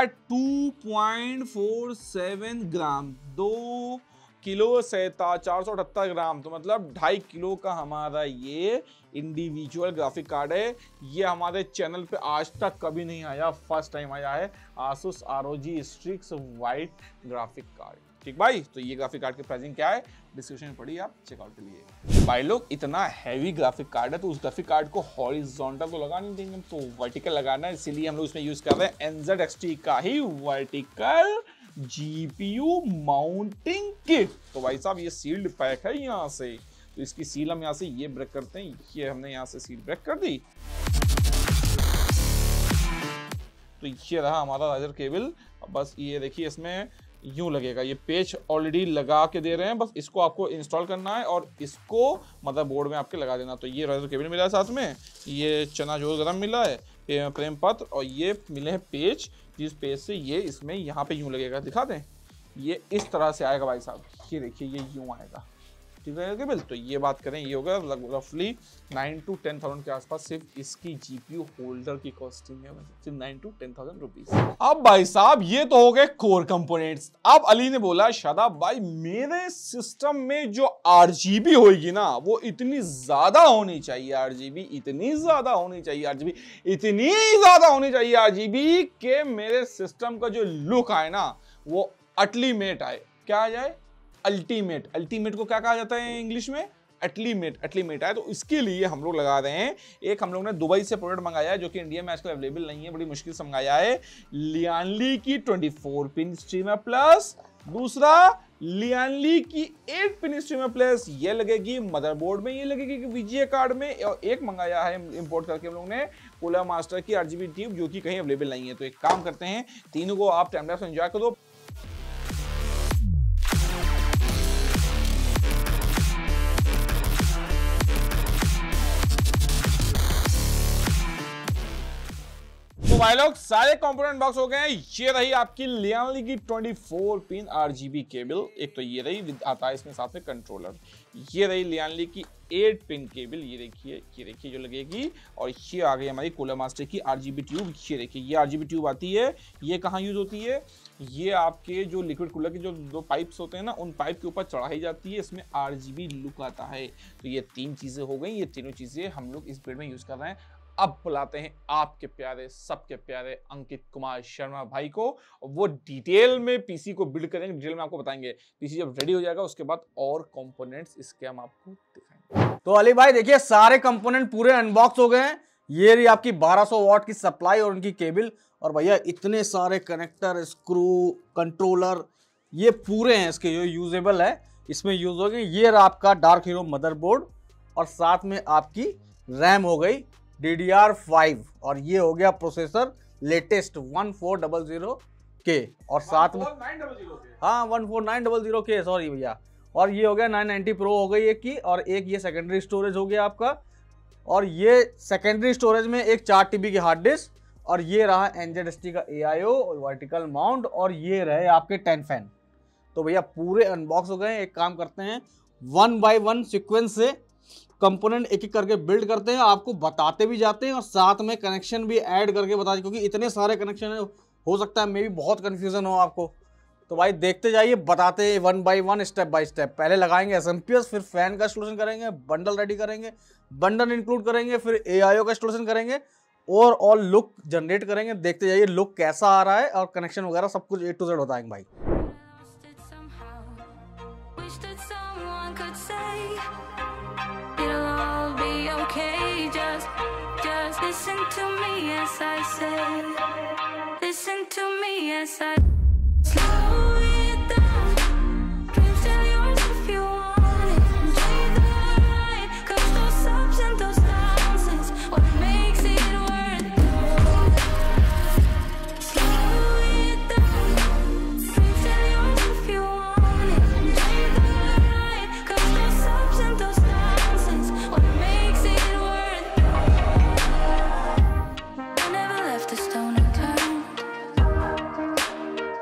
2.47 ग्राम, 2 किलो 478 ग्राम। तो मतलब 2.5 किलो का हमारा ये इंडिविजुअल ग्राफिक कार्ड है। ये हमारे चैनल पे आज तक कभी नहीं आया, फर्स्ट टाइम आया है Asus ROG Strix white graphic card. ठीक भाई, तो ये ग्राफिक कार्ड की प्राइसिंग क्या है डिस्क्रिप्शन में पड़ी, आप चेकआउट के लिए। भाई लोग इतना हैवी ग्राफिक कार्ड है तो उस ग्राफिक कार्ड को हॉरिजॉन्टल तो लगा नहीं देंगे, तो वर्टिकल लगाना है, इसीलिए हम लोग इसमें यूज कर रहे हैं NZXT का ही वर्टिकल GPU माउंटिंग किट। तो भाई साहब ये सील्ड पैक है यहाँ से, तो इसकी सील हम यहाँ से ये ब्रेक करते हैं, ये हमने यहाँ से सील ब्रेक कर दी। तो ये रहा हमारा राइजर केबल। बस ये देखिए इसमें यूं लगेगा, ये पेच ऑलरेडी लगा के दे रहे हैं, बस इसको आपको इंस्टॉल करना है और इसको मदरबोर्ड में आपके लगा देना। तो ये राइजर केबल मिला है साथ में, ये चना जोर गरम मिला है, प्रेम पत्र, और ये मिले हैं पेच, जिस पेच से ये इसमें यहाँ पे यूं लगेगा। दिखा दें, ये इस तरह से आएगा भाई साहब, ये देखिए ये यूं आएगा, ठीक है केबल। तो ये बात करें, ये होगा रफली 9 to 10,000 के आसपास सिर्फ इसकी GPU होल्डर की कॉस्टिंग है, सिर्फ 9 to 10,000 रुपीज। अब भाई साहब ये तो हो गए कोर कंपोनेंट्स। अब अली ने बोला शादाब भाई मेरे सिस्टम में जो RGB होगी ना वो इतनी ज्यादा होनी चाहिए, RGB इतनी ज्यादा होनी चाहिए, RGB इतनी ज्यादा होनी चाहिए, RGB के मेरे सिस्टम का जो लुक आए ना वो अल्टीमेट आए। क्या आ जाए? अल्टीमेट। अल्टीमेट को क्या कहा जाता है इंग्लिश में? अल्टीमेट है। तो इसके लिए हम लोग लगा रहे हैं, एक हम लोग ने दुबई से प्रोडक्ट मंगाया है जो कि इंडिया में आजकल अवेलेबल नहीं है, बड़ी मुश्किल से मंगाया है, लियानली की 24 पिन स्ट्रीमर प्लस, दूसरा लियानली की 8 पिन स्ट्रीमर प्लस। ये लगेगी मदरबोर्ड में, ये लगेगी VGA कार्ड में, और एक मंगाया है इंपोर्ट करके हम लोग ने कूलर मास्टर की RGB ट्यूब जो कि कहीं अवेलेबल नहीं है। तो एक काम करते हैं, तीनों को आप टाइम लैप्स एंजॉय करो। तो भाई लोग सारे कंपोनेंट बॉक्स हो गए हैं। ये रही आपकी लियानली की 24 पिन RGB केबल, एक तो ये रही, आता है इसमें साथ में कंट्रोलर। ये रही लियानली की 8 पिन केबल, ये देखिए जो लगेगी, और ये आ गई हमारी कूलर मास्टर की RGB ट्यूब। ये देखिए ये RGB ट्यूब आती है, ये कहाँ यूज होती है? ये आपके जो लिक्विड कूलर के जो दो पाइप्स होते हैं ना, उन पाइप के ऊपर चढ़ाई जाती है, इसमें RGB लुक आता है। तो ये 3 चीजें हो गई, ये तीनों चीजें हम लोग इस बिल्ड में यूज कर रहे हैं। अब बुलाते हैं आपके प्यारे, सबके प्यारे अंकित कुमार शर्मा भाई को, वो डिटेल में पीसी को बिल्ड करेंगे, डिटेल में आपको बताएंगे। पीसी जब रेडी हो जाएगा उसके बाद और कंपोनेंट्स इसके हम आपको दिखाएंगे। तो अली भाई देखिए सारे कंपोनेंट पूरे अनबॉक्स हो गए हैं। ये रही आपकी 1200 वाट की सप्लाई और उनकी केबल, और भैया इतने सारे कनेक्टर, स्क्रू, कंट्रोलर, ये पूरे हैं इसके, जो यूजेबल है इसमें यूज हो गए। ये रहा आपका डार्क हीरो मदरबोर्ड, और साथ में आपकी रैम हो गई DDR5, और ये हो गया प्रोसेसर लेटेस्ट 1400K, और साथ में 14900K, सॉरी भैया, और ये हो गया 990 प्रो हो गई एक की, और एक ये सेकेंडरी स्टोरेज हो गया आपका, और ये सेकेंडरी स्टोरेज में एक 4 TB की हार्ड डिस्क, और ये रहा NZXT का AIO वर्टिकल माउंट, और ये रहे आपके 10 फैन। तो भैया पूरे अनबॉक्स हो गए। एक काम करते हैं, 1 by 1 सीक्वेंस से कंपोनेंट एक एक करके बिल्ड करते हैं, आपको बताते भी जाते हैं और साथ में कनेक्शन भी ऐड करके बताते, क्योंकि इतने सारे कनेक्शन हो सकता है मे भी बहुत कंफ्यूजन हो आपको। तो भाई देखते जाइए, बताते हैं 1 by 1 स्टेप बाय स्टेप। पहले लगाएंगे SMPS, फिर फैन का इंस्टॉलेशन करेंगे, बंडल रेडी करेंगे, बंडल इंक्लूड करेंगे, फिर AIO का इंस्टॉलेशन करेंगे, और ऑल लुक जनरेट करेंगे। देखते जाइए लुक कैसा आ रहा है, और कनेक्शन वगैरह सब कुछ A to Z बताएंगे भाई। Listen to me as I say, listen to me as I slow it down. Dreams are yours if you want it. Enjoy the ride, 'cause those ups and those downs is what makes it worth it. Slow it down. Dreams are yours if you want it. Enjoy the ride, 'cause those ups and those downs is what makes it worth it. I never left a stone unturned.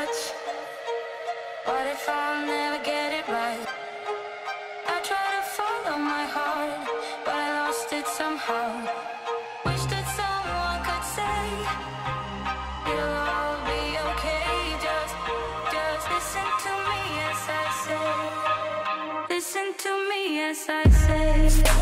much. What if I'll never get it right? I try to follow my heart, but I lost it somehow. Wish that someone could say it'll all be okay. Just listen to me as I say. Listen to me as I say.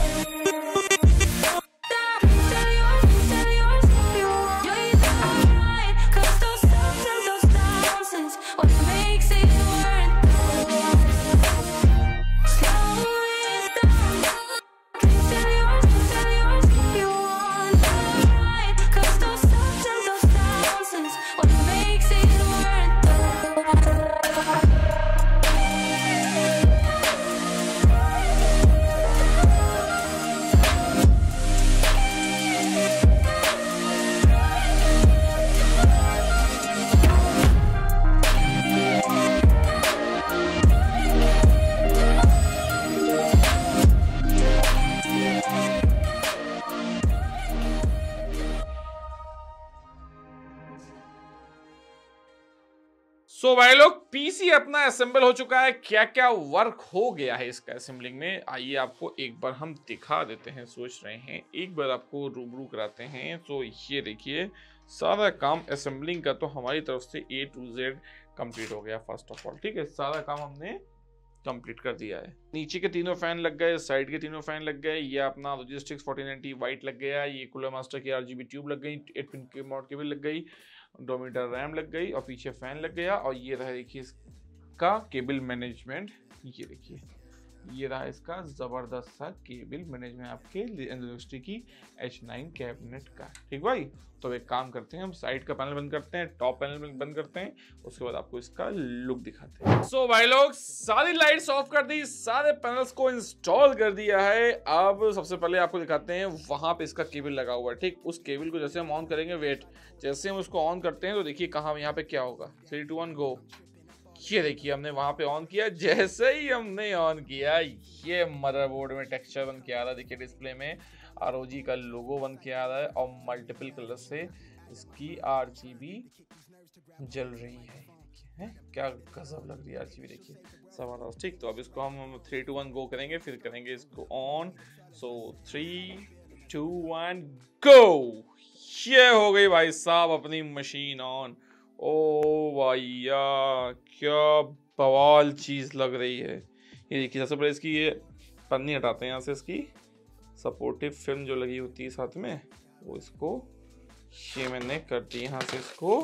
सो भाई लोग PC अपना assemble हो चुका है। क्या क्या work हो गया है इसका असेंबलिंग में, आइए आपको एक बार हम दिखा देते हैं। सोच रहे हैं एक बार आपको रूबरू कराते हैं। तो ये देखिए सारा काम असेंबलिंग का तो हमारी तरफ से A to Z कंप्लीट हो गया। फर्स्ट ऑफ ऑल ठीक है, सारा काम हमने कंप्लीट कर दिया है। नीचे के तीनों फैन लग गए, साइड के तीनों फैन लग गए, ये अपना लॉजिस्टिक्स 1490 वाइट लग गया, ये कूलर मास्टर की RGB ट्यूब लग गई, 8 पिन की मॉड केबल लग गई, 2 मीटर रैम लग गई और पीछे फैन लग गया। और ये रहा देखिए इसका केबल मैनेजमेंट, ये देखिए ये रहा इसका जबरदस्त सा केबल मैनेजमेंट आपके इंडस्ट्री की H9 कैबिनेट का। ठीक भाई, तो एक काम करते हैं हम साइड का पैनल बंद करते हैं, टॉप पैनल बंद करते हैं, उसके बाद आपको इसका लुक दिखाते हैं। सो भाई लोग सारी लाइट्स ऑफ कर दी, सारे पैनल्स को इंस्टॉल कर दिया है। अब सबसे पहले आपको दिखाते हैं वहां पे इसका केबल लगा हुआ है। ठीक, उस केबल को जैसे हम ऑन करेंगे, वेट, जैसे हम उसको ऑन करते हैं तो देखिए कहाँ यहाँ पे क्या होगा। 3 2 1 गो। ये देखिए हमने वहां पे ऑन किया, जैसे ही हमने ऑन किया ये मदरबोर्ड में टेक्सचर बन के आ रहा है। देखिए डिस्प्ले में ROG का लोगो बन के आ रहा है और मल्टीपल कलर से इसकी RGB जल रही है। देखिए क्या गजब लग रही है RGB, देखिए जबरदस्त। ठीक, तो अब इसको हम 3 2 1 गो करेंगे, फिर करेंगे इसको ऑन। सो 3 2 1 गो। ये हो गई भाई साहब अपनी मशीन ऑन। ओ भैया क्या बवाल चीज लग रही है। ये देखिए सबसे पहले इसकी ये पन्नी हटाते हैं यहाँ से, इसकी सपोर्टिव फिल्म जो लगी होती है साथ में वो इसको ये मैंने कर दी यहाँ से, इसको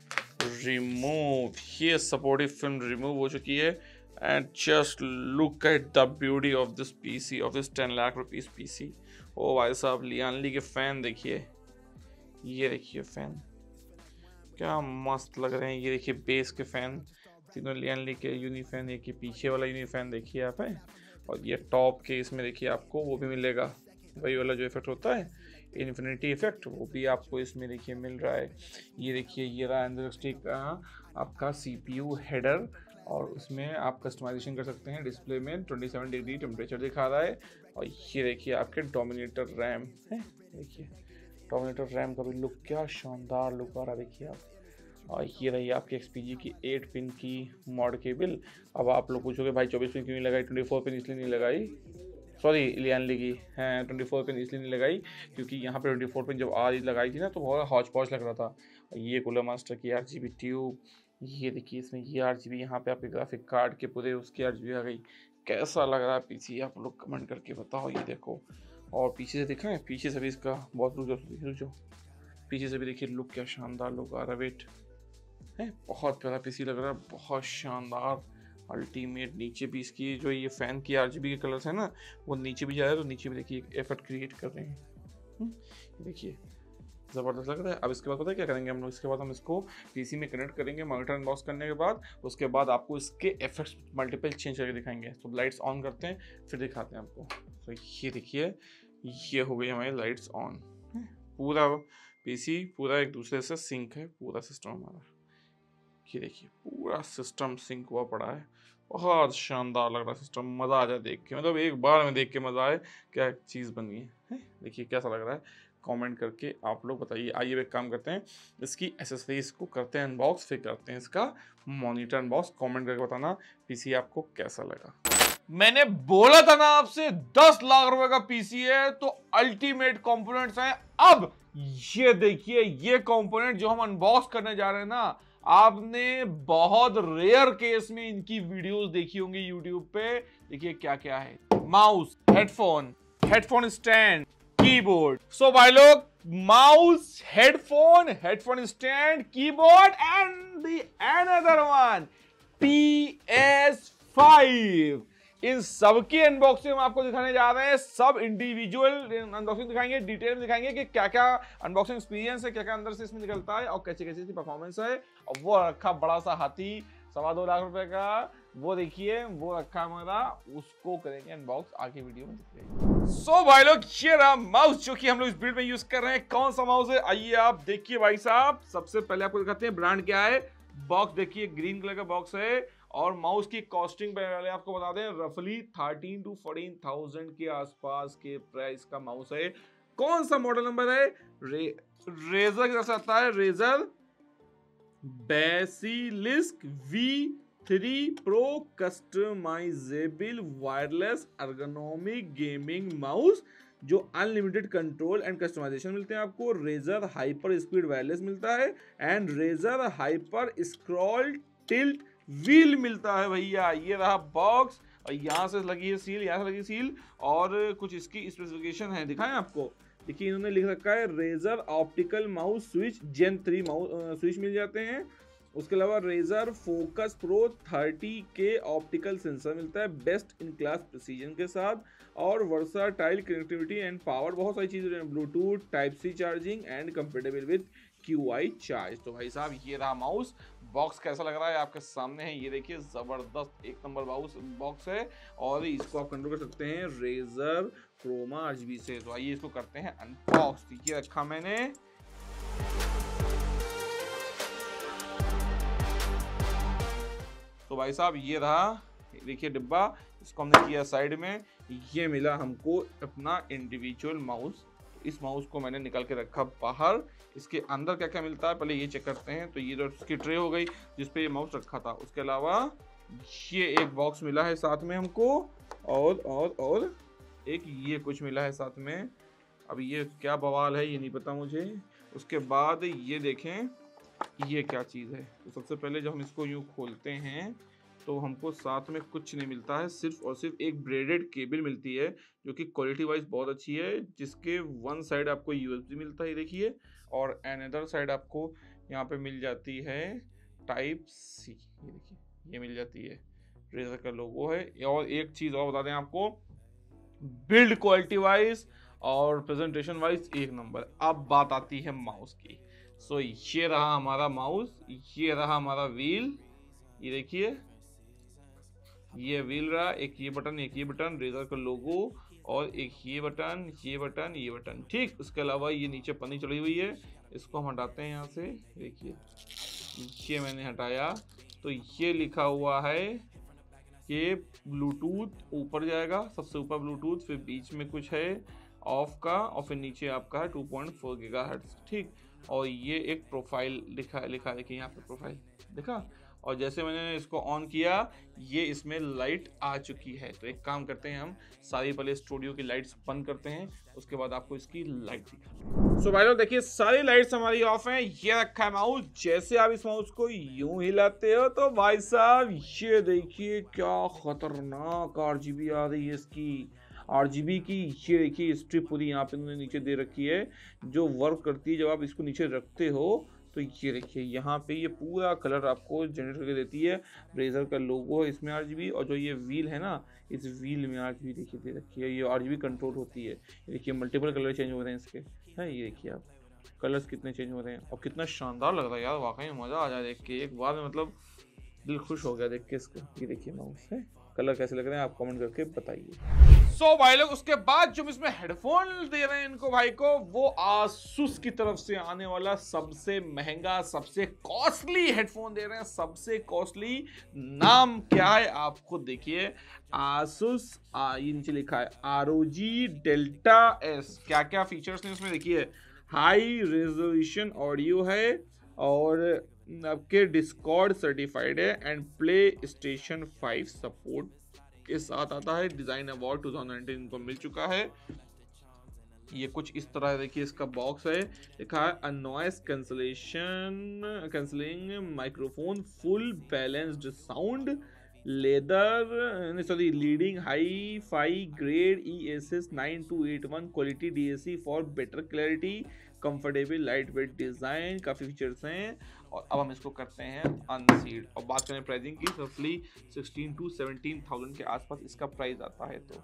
रिमूव। ये सपोर्टिव फिल्म रिमूव हो चुकी है। And just look at the beauty of this PC, of this 10 lakh rupees PC. ओ भाई साहब लियान ली के फैन देखिए, ये देखिए फैन क्या मस्त लग रहे हैं। ये देखिए बेस के फैन तीनों लियान ली के यूनी फैन, एक ये पीछे वाला यूनी फैन देखिए आप है, और ये टॉप के इसमें देखिए आपको वो भी मिलेगा, वही वाला जो इफेक्ट होता है इन्फिनिटी इफेक्ट, वो भी आपको इसमें देखिए मिल रहा है। ये देखिए ये रहा इंडस्ट्री का आपका CPU हेडर, और उसमें आप कस्टमाइजेशन कर सकते हैं। डिस्प्ले में 27 डिग्री टेम्परेचर दिखा रहा है। और ये देखिए आपके डोमिनेटर रैम है, देखिए डोमिनेटर रैम का भी लुक क्या शानदार लुक आ रहा है देखिए आप। और ये रही आपकी XPG की 8 पिन की मॉड केबल। अब आप लोग पूछोगे भाई 24 पिन क्यों नहीं लगाई, 24 पिन इसलिए नहीं लगाई, सॉरी लियान ली की है 24 पिन इसलिए नहीं लगाई क्योंकि यहाँ पे 24 पिन जब आज लगाई थी ना तो बहुत हौच पौच लग रहा था। ये कूलर मास्टर की RGB ट्यूब, ये देखिए इसमें ये RGB, यहाँ पे आपके ग्राफिक कार्ड के पूरे उसकी RGB आ गई। कैसा लग रहा है पीसी आप लोग कमेंट करके बताओ। ये देखो, और पीछे से दिखा है, पीछे से भी इसका बहुत जो पीछे से भी देखिए लुक क्या शानदार लुक आ रहा है। वेट है, बहुत प्यारा पीसी लग रहा है, बहुत शानदार अल्टीमेट। नीचे भी इसकी जो ये फैन की RGB के कलर्स है ना वो नीचे भी जा रहा है, तो नीचे भी देखिए इफेक्ट क्रिएट कर रहे हैं। देखिए ज़बरदस्त लग रहा है। अब इसके बाद पता है क्या करेंगे हम लोग, इसके बाद हम इसको पीसी में कनेक्ट करेंगे मॉनिटर अनबॉक्स करने के बाद। उसके बाद आपको इसके इफेक्ट्स मल्टीपल चेंज करके दिखाएंगे। तो लाइट्स ऑन करते हैं फिर दिखाते हैं आपको। तो ये देखिए ये हो गई हमारी लाइट्स ऑन, पूरा पीसी पूरा एक दूसरे से सिंक है, पूरा सिस्टम हमारा। ये देखिए पूरा सिस्टम सिंक हुआ पड़ा है, बहुत शानदार लग रहा है सिस्टम, मज़ा आ जाए देख के, मतलब एक बार में देख के मज़ा आए क्या चीज़ बनी है। देखिए कैसा लग रहा है, कमेंट करके आप लोग बताइए। आइए एक काम करते हैं, इसकी एसेसरीज को करते हैं अनबॉक्स, फिर करते हैं इसका मॉनिटर अनबॉक्स। कमेंट करके बताना पीसी आपको कैसा लगा। मैंने बोला था ना आपसे 10 लाख रुपए का पीसी है तो अल्टीमेट कंपोनेंट्स हैं। अब ये देखिए, ये कंपोनेंट जो हम अनबॉक्स करने जा रहे हैं ना, आपने बहुत रेयर केस में इनकी वीडियोस देखी होंगी यूट्यूब पे। देखिए क्या क्या है, mouse, headphone stand, keyboard. So भाई लोग, mouse, headphone stand, keyboard and the another one PS5। इन सबकी अनबॉक्सिंग हम आपको दिखाने जा रहे हैं। सब इंडिविजुअल अनबॉक्सिंग दिखाएंगे, डिटेल में दिखाएंगे कि क्या क्या अनबॉक्सिंग एक्सपीरियंस है, क्या क्या अंदर से इसमें निकलता है और कैसे कैसे इसकी परफॉर्मेंस है। और वो रखा बड़ा सा हाथी 2.25 लाख रुपए का, वो देखिए वो रखा हमारा, उसको करेंगे अनबॉक्स आगे वीडियो में दिखेगा। सो भाई लोग, ये रहा माउस जो कि हम लोग इस बिल्ड में यूज कर रहे हैं। कौन सा माउस है आइए आप देखिए भाई साहब। सबसे पहले आपको दिखाते हैं ब्रांड क्या है। बॉक्स देखिए, ग्रीन कलर का बॉक्स है और माउस की कॉस्टिंग पहले आपको बता दें, रफली 13 to 14,000 के आसपास के प्राइस का माउस है। कौन सा मॉडल नंबर है? रेजर की तरफ से आता है, Razer Basilisk V3 Pro customisable wireless ergonomic gaming mouse, जो अनलिमिटेड कंट्रोल एंड कस्टमाइजेशन मिलते हैं आपको। रेजर हाइपर स्पीड वायरलेस मिलता है and Razer hyper scroll tilt wheel मिलता है भैया। ये रहा बॉक्स और यहाँ से लगी है सील, यहाँ से लगी सील और कुछ इसकी स्पेसिफिकेशन है, दिखाएं आपको। देखिए इन्होंने लिख रखा है Razer optical mouse switch Gen 3 mouse switch मिल जाते हैं। उसके अलावा Razer focus pro 30K optical sensor मिलता है बेस्ट इन क्लास प्रिसीजन के साथ, और वर्साटाइल कनेक्टिविटी एंड पावर, बहुत सारी चीजें, Bluetooth, type C charging and compatible with QI charge. तो भाई साहब ये रहा माउस। बॉक्स कैसा लग रहा है आपके सामने है, ये देखिए जबरदस्त एक नंबर बॉक्स है और इसको आप कंट्रोल कर सकते हैं रेजर क्रोमा RGB से। तो आइए इसको करते हैं अनबॉक्स। ये रखा मैंने, तो भाई साहब ये रहा, देखिए डिब्बा, इसको हमने किया साइड में। ये मिला हमको अपना इंडिविजुअल माउस। इस माउस को मैंने निकाल के रखा बाहर। इसके अंदर क्या क्या मिलता है पहले ये चेक करते हैं। तो ये जो इसकी ट्रे हो गई जिसपे ये माउस रखा था, उसके अलावा ये एक बॉक्स मिला है साथ में हमको, और एक ये कुछ मिला है साथ में। अब ये क्या बवाल है ये नहीं पता मुझे। उसके बाद ये देखें ये क्या चीज़ है। तो सबसे पहले जब हम इसको यूँ खोलते हैं तो हमको साथ में कुछ नहीं मिलता है, सिर्फ और सिर्फ एक ब्रेडेड केबल मिलती है जो कि क्वालिटी वाइज बहुत अच्छी है, जिसके वन साइड आपको USB मिलता है देखिए, और अनदर साइड आपको यहाँ पे मिल जाती है टाइप C। ये देखिए ये मिल जाती है, रेजर का लोगो है। और एक चीज़ और बता दें आपको, बिल्ड क्वालिटी वाइज और प्रेजेंटेशन वाइज एक नंबर। अब बात आती है माउस की। सो ये रहा हमारा माउस, ये रहा हमारा व्हील, ये देखिए ये व्हील रहा, एक ये बटन, रेजर का लोगो, और एक ये बटन, ये बटन, ये बटन, ठीक। उसके अलावा ये नीचे पन्नी चढ़ी हुई है, इसको हम हटाते हैं यहाँ से। देखिए ये मैंने हटाया तो ये लिखा हुआ है कि ब्लूटूथ ऊपर जाएगा, सबसे ऊपर ब्लूटूथ, फिर बीच में कुछ है ऑफ का, और फिर नीचे आपका है 2.4 GHz, ठीक। और ये एक प्रोफाइल लिखा देखिए यहाँ पे प्रोफाइल दिखा। और जैसे मैंने इसको ऑन किया ये इसमें लाइट आ चुकी है। तो एक काम करते हैं, हम सारी पहले स्टूडियो की लाइट्स बंद करते हैं, उसके बाद आपको इसकी लाइट दिखाते। सो भाई लोग देखिए सारी लाइट्स हमारी ऑफ हैं। ये रखा है माउस। जैसे आप इस माउस को यूं हिलाते हो तो भाई साहब ये देखिए क्या खतरनाक RGB आ रही है इसकी, RGB की। ये देखिए स्ट्रिप पूरी यहाँ पे उन्होंने नीचे दे रखी है जो वर्क करती है जब आप इसको नीचे रखते हो। तो ये देखिए यहाँ पे ये पूरा कलर आपको जनरेट करके देती है। रेजर का लोगो है इसमें RGB, और जो ये व्हील है ना, इस व्हील में RGB देखिए दे रखी है, ये RGB कंट्रोल होती है। ये देखिए मल्टीपल कलर चेंज हो रहे हैं इसके, है ये देखिए आप कलर्स कितने चेंज हो रहे हैं, और कितना शानदार लग रहा है यार, वाकई में मज़ा आ जाए देख के। एक बार में मतलब दिल खुश हो गया देख के इसका। ये देखिए माउस है, कलर कैसे लग रहे हैं आप कमेंट करके बताइए। सो भाई लोग उसके बाद जो इसमें हेडफोन दे रहे हैं इनको भाई को, वो आसूस की तरफ से आने वाला सबसे महंगा, सबसे कॉस्टली हेडफोन दे रहे हैं। सबसे कॉस्टली नाम क्या है आपको देखिए, आसूस, ये नीचे लिखा है ROG डेल्टा S। क्या क्या फीचर्स हैं उसमें देखिए, हाई रेजोल्यूशन ऑडियो है और आपके डिस्कॉर्ड सर्टिफाइड है एंड प्ले स्टेशन 5 सपोर्ट के साथ आता है। डिजाइन अवार्ड 2019 इनको मिल चुका है। ये कुछ इस तरह देखिए इसका बॉक्स है, लिखा है noise cancelling microphone, full balanced sound, leather sorry leading hi fi grade ESS 9281 quality DAC for better clarity, comfortable lightweight design, काफी फीचर्स हैं। और अब हम इसको करते हैं अनसील्ड और बात करें प्राइसिंग की, रफली 16 to 17,000 के आसपास इसका प्राइस आता है। तो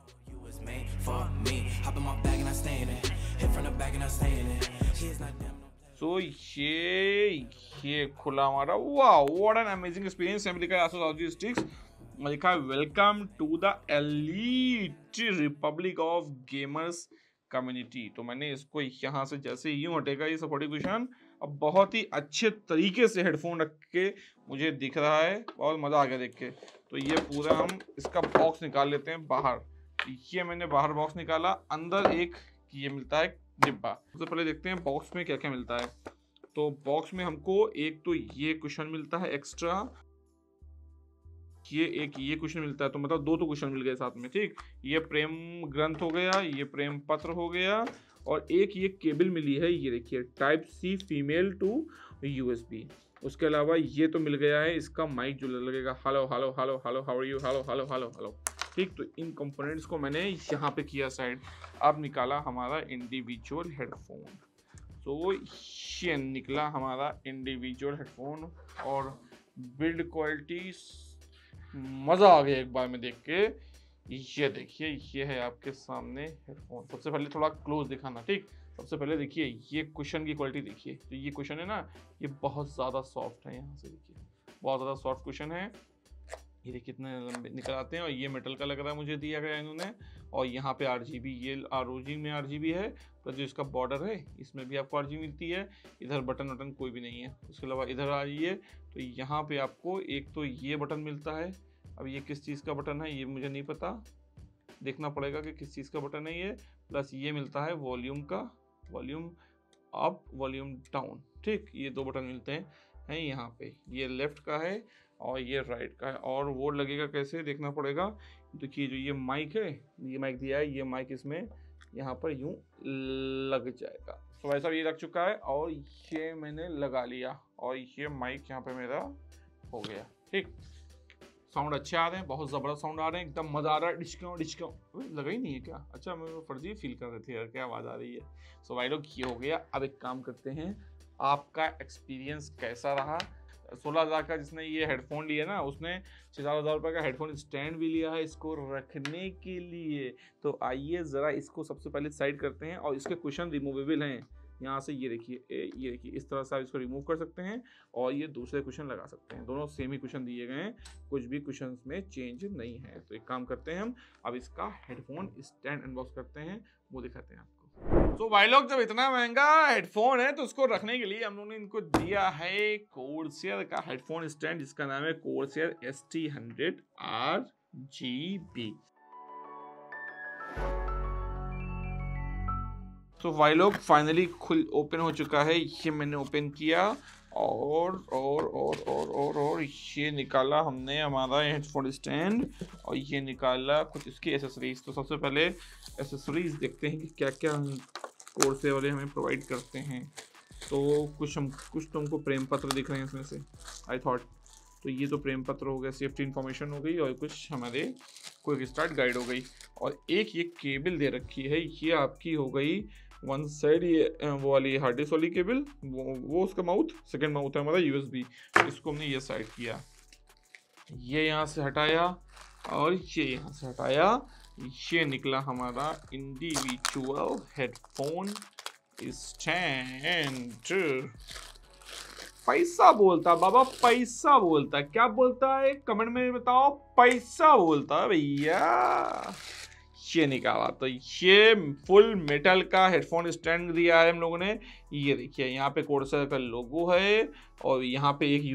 सो ये खुला हमारा, वाह what an amazing experience. America Asus ROG Strix लिखा है welcome to the elite republic of gamers community. तो मैंने इसको यहाँ से जैसे यूं हटेगा ये सपोर्टिव क्वेश्चन, अब बहुत ही अच्छे तरीके से हेडफोन रख के मुझे दिख रहा है, बहुत मजा आ गया देख के। तो ये पूरा हम इसका बॉक्स निकाल लेते हैं बाहर। ये मैंने बाहर बॉक्स निकाला, अंदर एक ये मिलता है डिब्बा। सबसे पहले देखते हैं बॉक्स में क्या क्या मिलता है। तो बॉक्स में हमको एक तो ये कुशन मिलता है एक्स्ट्रा, ये कुशन मिलता है, तो मतलब 2 तो कुशन मिल गए साथ में, ठीक। ये प्रेम ग्रंथ हो गया, ये प्रेम पत्र हो गया, और एक ये केबल मिली है, ये देखिए type C female to USB। उसके अलावा ये तो मिल गया है इसका माइक जो लगेगा, hello hello hello hello how are you, hello hello hello hello, ठीक। तो इन कंपोनेंट्स को मैंने यहाँ पे किया साइड। अब निकाला हमारा इंडिविजुअल हेडफोन। तो ये निकला हमारा इंडिविजुअल हेडफोन और बिल्ड क्वालिटी मज़ा आ गया एक बार में देख के। ये देखिए ये है आपके सामने हेडफोन। सबसे पहले थोड़ा क्लोज दिखाना, ठीक। सबसे पहले देखिए ये कुशन की क्वालिटी देखिए, तो ये कुशन है ना, ये बहुत ज़्यादा सॉफ्ट है। यहाँ से देखिए बहुत ज़्यादा सॉफ्ट कुशन है। ये देखिए कितने लंबे निकल आते हैं, और ये मेटल का लग रहा है मुझे दिया गया इन्होंने। और यहाँ पे RGB, ये ROG में RGB है, तो जो इसका बॉर्डर है इसमें भी आपको RGB मिलती है। इधर बटन वटन कोई भी नहीं है। उसके अलावा इधर आ जाइए तो यहाँ पे आपको एक तो ये बटन मिलता है। अब ये किस चीज़ का बटन है ये मुझे नहीं पता, देखना पड़ेगा कि किस चीज़ का बटन है ये। प्लस ये मिलता है वॉल्यूम का, वॉल्यूम अप वॉल्यूम डाउन, ठीक। ये 2 बटन मिलते हैं यहाँ पे, ये लेफ्ट का है और ये राइट का है। और वो लगेगा कैसे देखना पड़ेगा। देखिए जो ये माइक है, ये माइक दिया है, ये माइक इसमें यहाँ पर यूं लग जाएगा। तो वैसा ये लग चुका है और ये मैंने लगा लिया और ये माइक यहाँ पे मेरा हो गया, ठीक। साउंड अच्छे आ रहे हैं, बहुत ज़बरदस्त साउंड आ रहे हैं, एकदम मज़ा आ रहा है। डिस्को लगा ही नहीं है क्या? अच्छा मैं फर्जी फील कर रहे थे यार, क्या आवाज़ आ रही है। सो भाई लोग ये हो गया। अब एक काम करते हैं, आपका एक्सपीरियंस कैसा रहा। 16,000 का जिसने ये हेडफोन लिया ना, उसने 6,000 रुपये का हेडफोन स्टैंड भी लिया है इसको रखने के लिए। तो आइए ज़रा इसको सबसे पहले साइड करते हैं। और इसके कुशन रिमूवेबल हैं, यहाँ से ये देखिए इस तरह से आप इसको रिमूव कर सकते हैं और ये दूसरे कुशन लगा सकते हैं। दोनों सेम ही कुशन दिए गए हैं, कुछ भी कुशन में चेंज नहीं है। तो एक काम करते हैं हम अब इसका हेडफोन स्टैंड अनबॉक्स करते हैं, वो दिखाते हैं आपको। तो भाई लोग जब इतना महंगा हेडफोन है तो उसको रखने के लिए हम लोगों ने इनको दिया है कोर्सेयर का हेडफोन स्टैंड, जिसका नाम है कोर्सेयर ST100 RGB। तो भाई लोग फाइनली ओपन हो चुका है, ये मैंने ओपन किया और ये निकाला हमने हमारा हेडफोन स्टैंड और ये निकाला कुछ इसकी एसेसरीज। तो सबसे पहले एसेसरीज देखते हैं कि क्या क्या कोर्सेयर वाले हमें प्रोवाइड करते हैं। तो कुछ तो हमको प्रेम पत्र दिख रहे हैं इसमें से, आई थॉट। तो ये तो प्रेम पत्र हो गया, सेफ्टी इन्फॉर्मेशन हो गई और कुछ हमारे क्विक स्टार्ट गाइड हो गई। और एक ये केबल दे रखी है, ये आपकी हो गई वन साइड, ये वो वाली हार्ड डिस्क वाली केबल, वो उसका माउथ, सेकंड माउथ है हमारा USB। इसको हमने ये साइड किया, ये यहाँ से हटाया और ये यहाँ से हटाया। ये निकला हमारा इंडिविजुअल हेडफोन स्टैंड। पैसा बोलता बाबा, पैसा बोलता। क्या बोलता है कमेंट में बताओ, पैसा बोलता है भैया। ये निकाला। तो ये फुल मेटल का हेडफोन स्टैंड दिया है हम लोगों ने। ये देखिए यहाँ पे कोर्सर का लोगो है और यहाँ पे एक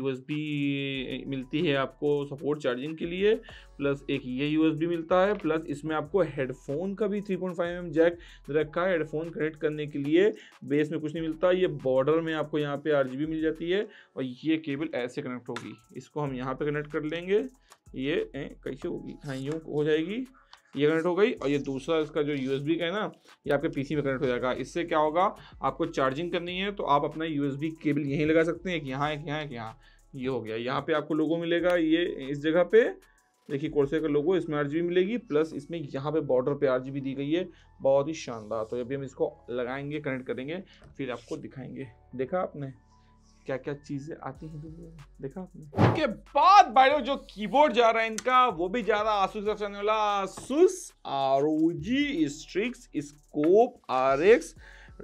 USB मिलती है आपको सपोर्ट चार्जिंग के लिए, प्लस एक ये USB मिलता है, प्लस इसमें आपको हेडफोन का भी 3.5mm जैक रखा है हेडफोन कनेक्ट करने के लिए। बेस में कुछ नहीं मिलता। ये बॉर्डर में आपको यहाँ पे RGB मिल जाती है और ये केबल ऐसे कनेक्ट होगी। इसको हम यहाँ पे कनेक्ट कर लेंगे। ये कैसे होगी, हाँ यूँ हो जाएगी, ये कनेक्ट हो गई। और ये दूसरा इसका जो USB का है ना, ये आपके PC में कनेक्ट हो जाएगा। इससे क्या होगा, आपको चार्जिंग करनी है तो आप अपना USB केबल यहीं लगा सकते हैं, एक यहाँ एक यहाँ एक यहाँ। ये हो गया। यहाँ पे आपको लोगो मिलेगा, ये इस जगह पे देखिए कोर्सर का लोगो, इसमें RGB मिलेगी, प्लस इसमें यहाँ पे बॉर्डर पे RGB दी गई है, बहुत ही शानदार। तो अभी हम इसको लगाएंगे, कनेक्ट करेंगे, फिर आपको दिखाएंगे। देखा आपने क्या क्या चीजें आती हैं दुनिया में, देखा आपने। उसके बाद भाई लोग जो कीबोर्ड जा रहा है इनका, वो भी जा रहा है आसूस का चलने वाला Asus ROG Strix scope RX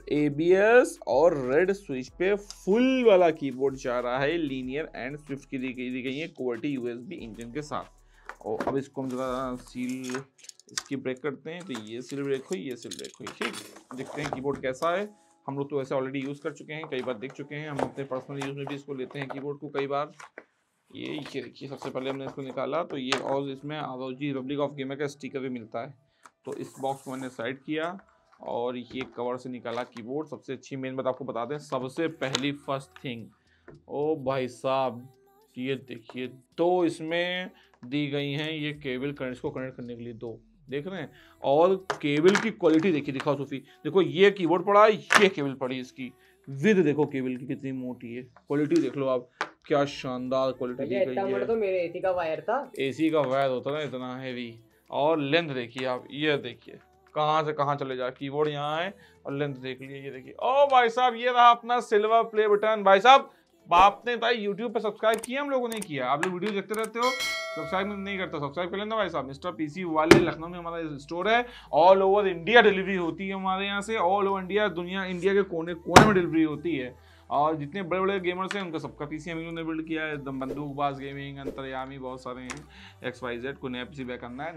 ABS और रेड स्विच पे फुल वाला कीबोर्ड जा रहा है। लीनियर एंड स्विफ्ट की दी गई है QWERTY USB इंजन के साथ। और अब इसको हम जरा सील इसकी ब्रेक करते हैं। तो ये सील ब्रेक हुई, ये सील ब्रेक हुई। ठीक, देखते हैं कीबोर्ड कैसा है। हम लोग तो ऐसे ऑलरेडी यूज़ कर चुके हैं, कई बार देख चुके हैं, हम अपने पर्सनल यूज़ में भी इसको लेते हैं कीबोर्ड को कई बार। ये देखिए सबसे पहले हमने इसको निकाला तो ये, और इसमें ROG रिपब्लिक ऑफ गेमर का स्टिकर भी मिलता है। तो इस बॉक्स को मैंने साइड किया और ये कवर से निकाला कीबोर्ड। सबसे अच्छी मेन बात आपको बता दें, सबसे पहली फर्स्ट थिंग, ओ भाई साहब ये देखिए, दो इसमें दी गई हैं ये केबल कनेक्ट को कनेक्ट करने के लिए, दो देख रहे हैं। और केबल की क्वालिटी देखिए, दिखाओ सूफी, देखो ये कीबोर्ड पड़ा है, ये केबल पड़ी, इसकी विद देखो केबल की कितनी मोटी है, क्वालिटी देख लो आप, क्या शानदार क्वालिटी दी गई है। तो मेरे एसी का वायर था, एसी का वायर होता ना इतना हैवी। और लेंथ देखिए आप, ये देखिए कहाँ से कहाँ चले जा, कीबोर्ड यहाँ है और लेंथ देख लीजिए, ये देखिए। ओ भाई साहब ये रहा अपना सिल्वर प्ले बटन। भाई साहब आपने भाई यूट्यूब पे सब्सक्राइब किया, हम लोगों ने किया, आप लोग वीडियो देखते रहते हो, सब्सक्राइब नहीं करते, सब्सक्राइब कर लेना भाई साहब। मिस्टर PC वाले लखनऊ में हमारा स्टोर है, ऑल ओवर इंडिया डिलीवरी होती है हमारे यहाँ से, ऑल ओवर इंडिया, दुनिया इंडिया के कोने कोने में डिलीवरी होती है। और जितने बड़े बड़े गेमर्स हैं उनका सबका PC हम लोगों ने बिल्ड किया है, एकदम बंदूकबाज गेमिंग, अंतर्यामी, बहुत सारे हैं, XYZ को नया PC बैक करना है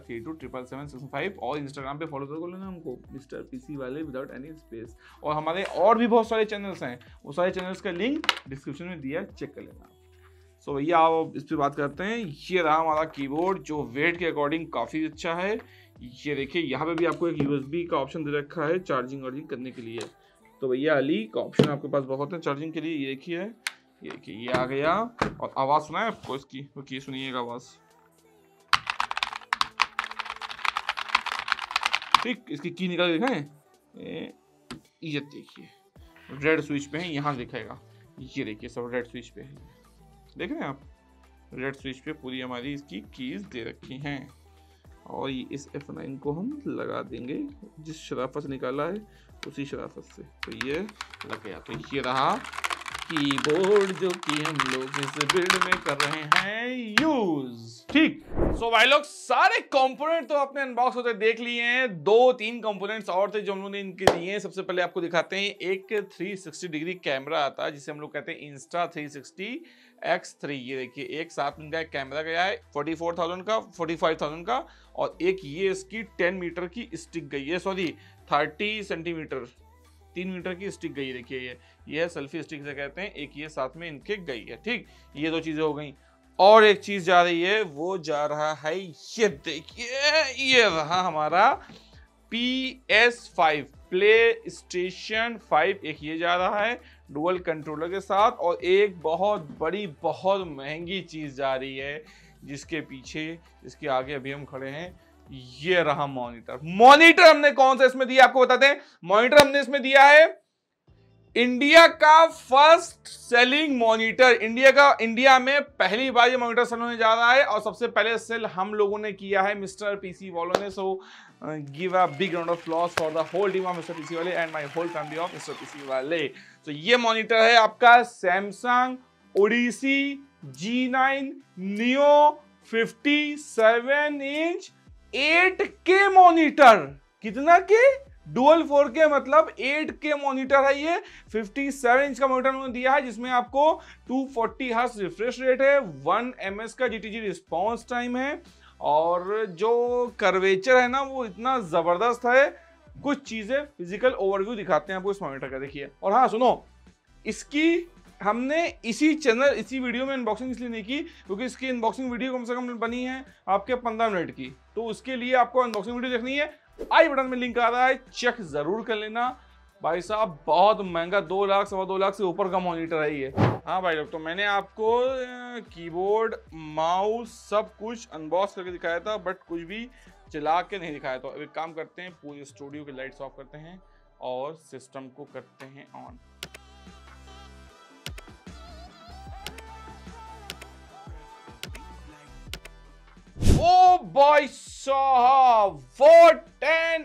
9532777665। और इंस्टाग्राम पे फॉलो कर लेना हमको, मिस्टर PC वाले विदाउट एनी स्पेस। और हमारे और भी बहुत सारे चैनल्स हैं, वो सारे चैनल्स का लिंक डिस्क्रिप्शन में दिया है, चेक कर लेना। सो भैया आप इस पर बात करते हैं। ये रहा हमारा कीबोर्ड जो वेट के अकॉर्डिंग काफ़ी अच्छा है। ये देखिए यहाँ पे भी आपको एक USB का ऑप्शन दे रखा है चार्जिंग वार्जिंग करने के लिए। तो भैया अली का ऑप्शन आपके पास बहुत है चार्जिंग के लिए। ये देखिए, ये देखिए, ये आ गया। और आवाज़ सुना है आपको इसकी, तो सुनिएगा आवाज़, ठीक। इसकी की निकाल के दिखाएं, ये देखिए रेड स्विच पे है, यहाँ दिखाएगा, ये देखिए सब रेड स्विच पे है, देख रहे हैं आप, रेड स्विच पे पूरी हमारी इसकी कीज दे रखी हैं। और इस F9 को हम लगा देंगे, जिस शराफत से निकाला है उसी शराफत से, तो ये लग गया। तो ये रहा कीबोर्ड जो कि हम लोग इस बिल्ड में कर रहे हैं यूज, ठीक। सो भाई लोग सारे कंपोनेंट तो अपने अनबॉक्स होते देख लिए हैं। 2-3 कंपोनेंट्स और थे जो हम लोगों ने इनके दिए हैं। सबसे पहले आपको दिखाते हैं, एक 360 डिग्री कैमरा आता है जिसे हम लोग कहते हैं Insta360 X3। ये देखिए एक साथ में कैमरा गया है 44,000 का, 45,000 का। और एक ये इसकी 10 मीटर की स्टिक गई है, सॉरी 30 सेंटीमीटर, 3 मीटर की स्टिक गई है। देखिए ये है सेल्फी स्टिक से कहते हैं, एक ये साथ में इनके गई है, ठीक। ये 2 चीजें हो गई। और एक चीज जा रही है, वो जा रहा है, ये देखिए, ये रहा हमारा PS5 प्ले स्टेशन 5। एक ये जा रहा है डुअल कंट्रोलर के साथ। और एक बहुत बड़ी, बहुत महंगी चीज जा रही है जिसके पीछे, जिसके आगे अभी हम खड़े हैं, ये रहा मॉनिटर। मॉनिटर हमने कौन सा इसमें दिया आपको बताते हैं। मॉनिटर हमने इसमें दिया है इंडिया का फर्स्ट सेलिंग मॉनिटर। इंडिया में पहली बार ये मॉनिटर सेल होने जा रहा है और सबसे पहले सेल हम लोगों ने किया है मिस्टर PC वालों ने। So give a big round of applause for the whole team of mister PC वाले and my whole family of mister PC वाले। तो ये मॉनिटर है आपका Samsung Odyssey G9 Neo 57 inch 8K monitor. कितना K? Dual 4K मतलब 8K monitor है ये। 57 इंच का मॉनिटर उन्होंने दिया है जिसमें आपको 240 हर्ट्ज रिफ्रेश रेट है, 1 ms का GTG रिस्पॉन्स टाइम है। और जो कर्वेचर है ना वो इतना जबरदस्त है। कुछ चीजें फिजिकल ओवरव्यू दिखाते हैं आपको इस मॉनिटर का, देखिए। और हाँ सुनो, इसकी हमने इसी चैनल इसी वीडियो में अनबॉक्सिंग इसलिए नहीं की क्योंकि इसकी अनबॉक्सिंग वीडियो कम से कम बनी है आपके 15 मिनट की, तो उसके लिए आपको अनबॉक्सिंग वीडियो देखनी है। आई बटन में लिंक आ रहा है, चेक जरूर कर लेना। भाई साहब बहुत महंगा, 2 लाख 2.25 लाख से ऊपर का मॉनिटर है ये। हाँ भाई लोग, तो मैंने आपको कीबोर्ड, माउस सब कुछ अनबॉक्स करके दिखाया था, बट कुछ भी चला के नहीं दिखाया। तो अब एक काम करते हैं, पूरे स्टूडियो की लाइट्स ऑफ करते हैं और सिस्टम को करते हैं ऑन। ओ भाई साहब, what an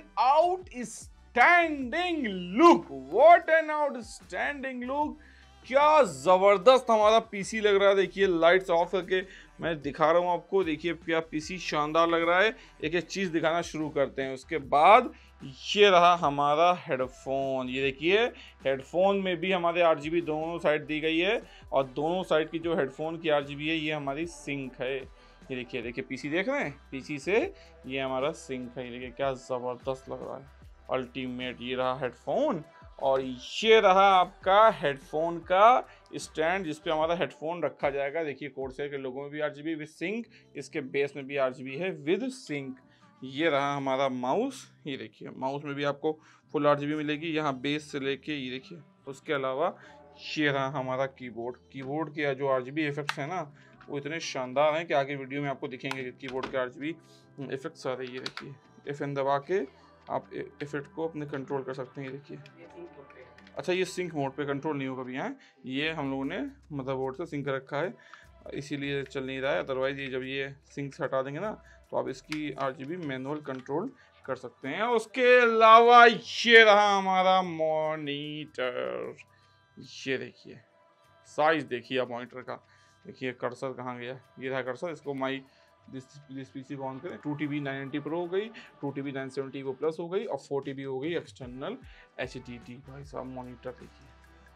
outstanding look, what an outstanding look. क्या जबरदस्त हमारा पीसी लग रहा है। देखिए लाइट्स ऑफ करके मैं दिखा रहा हूँ आपको, देखिए क्या पीसी शानदार लग रहा है। एक एक चीज दिखाना शुरू करते हैं। उसके बाद ये रहा हमारा हेडफोन, ये देखिए हेडफोन में भी हमारे RGB दोनों साइड दी गई है और दोनों साइड की जो हेडफोन की RGB है ये हमारी सिंक है। ये देखिए, देखिए पीसी देख रहे हैं, पीसी से ये हमारा सिंक है। ये देखिए क्या ज़बरदस्त लग रहा है, अल्टीमेट। ये रहा हेडफोन और ये रहा आपका हेडफोन का स्टैंड जिस पे हमारा हेडफोन रखा जाएगा। देखिए कोर्सेर के लोगों में भी RGB विद सिंक, इसके बेस में भी RGB है विद सिंक। ये रहा हमारा माउस, ये देखिए माउस में भी आपको फुल RGB मिलेगी यहाँ बेस से लेके, ये देखिए। उसके अलावा ये रहा हमारा कीबोर्ड। कीबोर्ड के जो RGB इफेक्ट्स हैं ना वो इतने शानदार हैं कि आगे वीडियो में आपको दिखेंगे कीबोर्ड के RGB इफेक्ट्स आ रही है। देखिए FN दबा के आप इफेक्ट को अपने कंट्रोल कर सकते हैं। ये देखिए, अच्छा ये सिंक मोड पे कंट्रोल नहीं होगा भैया, ये हम लोगों ने मदरबोर्ड से सिंक रखा है इसीलिए चल नहीं रहा है। अदरवाइज ये जब ये सिंक से हटा देंगे ना तो आप इसकी RGB मैनुअल कंट्रोल कर सकते हैं। उसके अलावा ये रहा हमारा मॉनिटर, ये देखिए साइज देखिए आप मॉनिटर का। देखिए कर्सर कहाँ गया, ये रहा कर्सर। इसको दिस पीसी को ऑन करें। 2TB 990 प्रो हो गई, 2TB 970 वो प्लस हो गई और 4TB हो गई एक्सटर्नल HDD। भाई साहब मॉनिटर देखिए,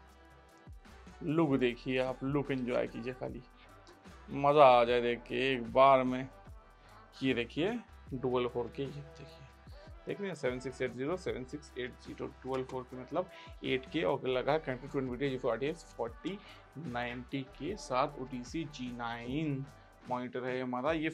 लुक देखिए आप, लुक एंजॉय कीजिए, खाली मज़ा आ जाए देख के एक बार में। ये देखिए डुअल कोर के, ये देखिए देख रहे हैं 7680 7680 डुअल कोर के मतलब 8K और लगा connected to NVIDIA GeForce RTX 4090 के साथ OTC G9 मॉनिटर है हमारा। ये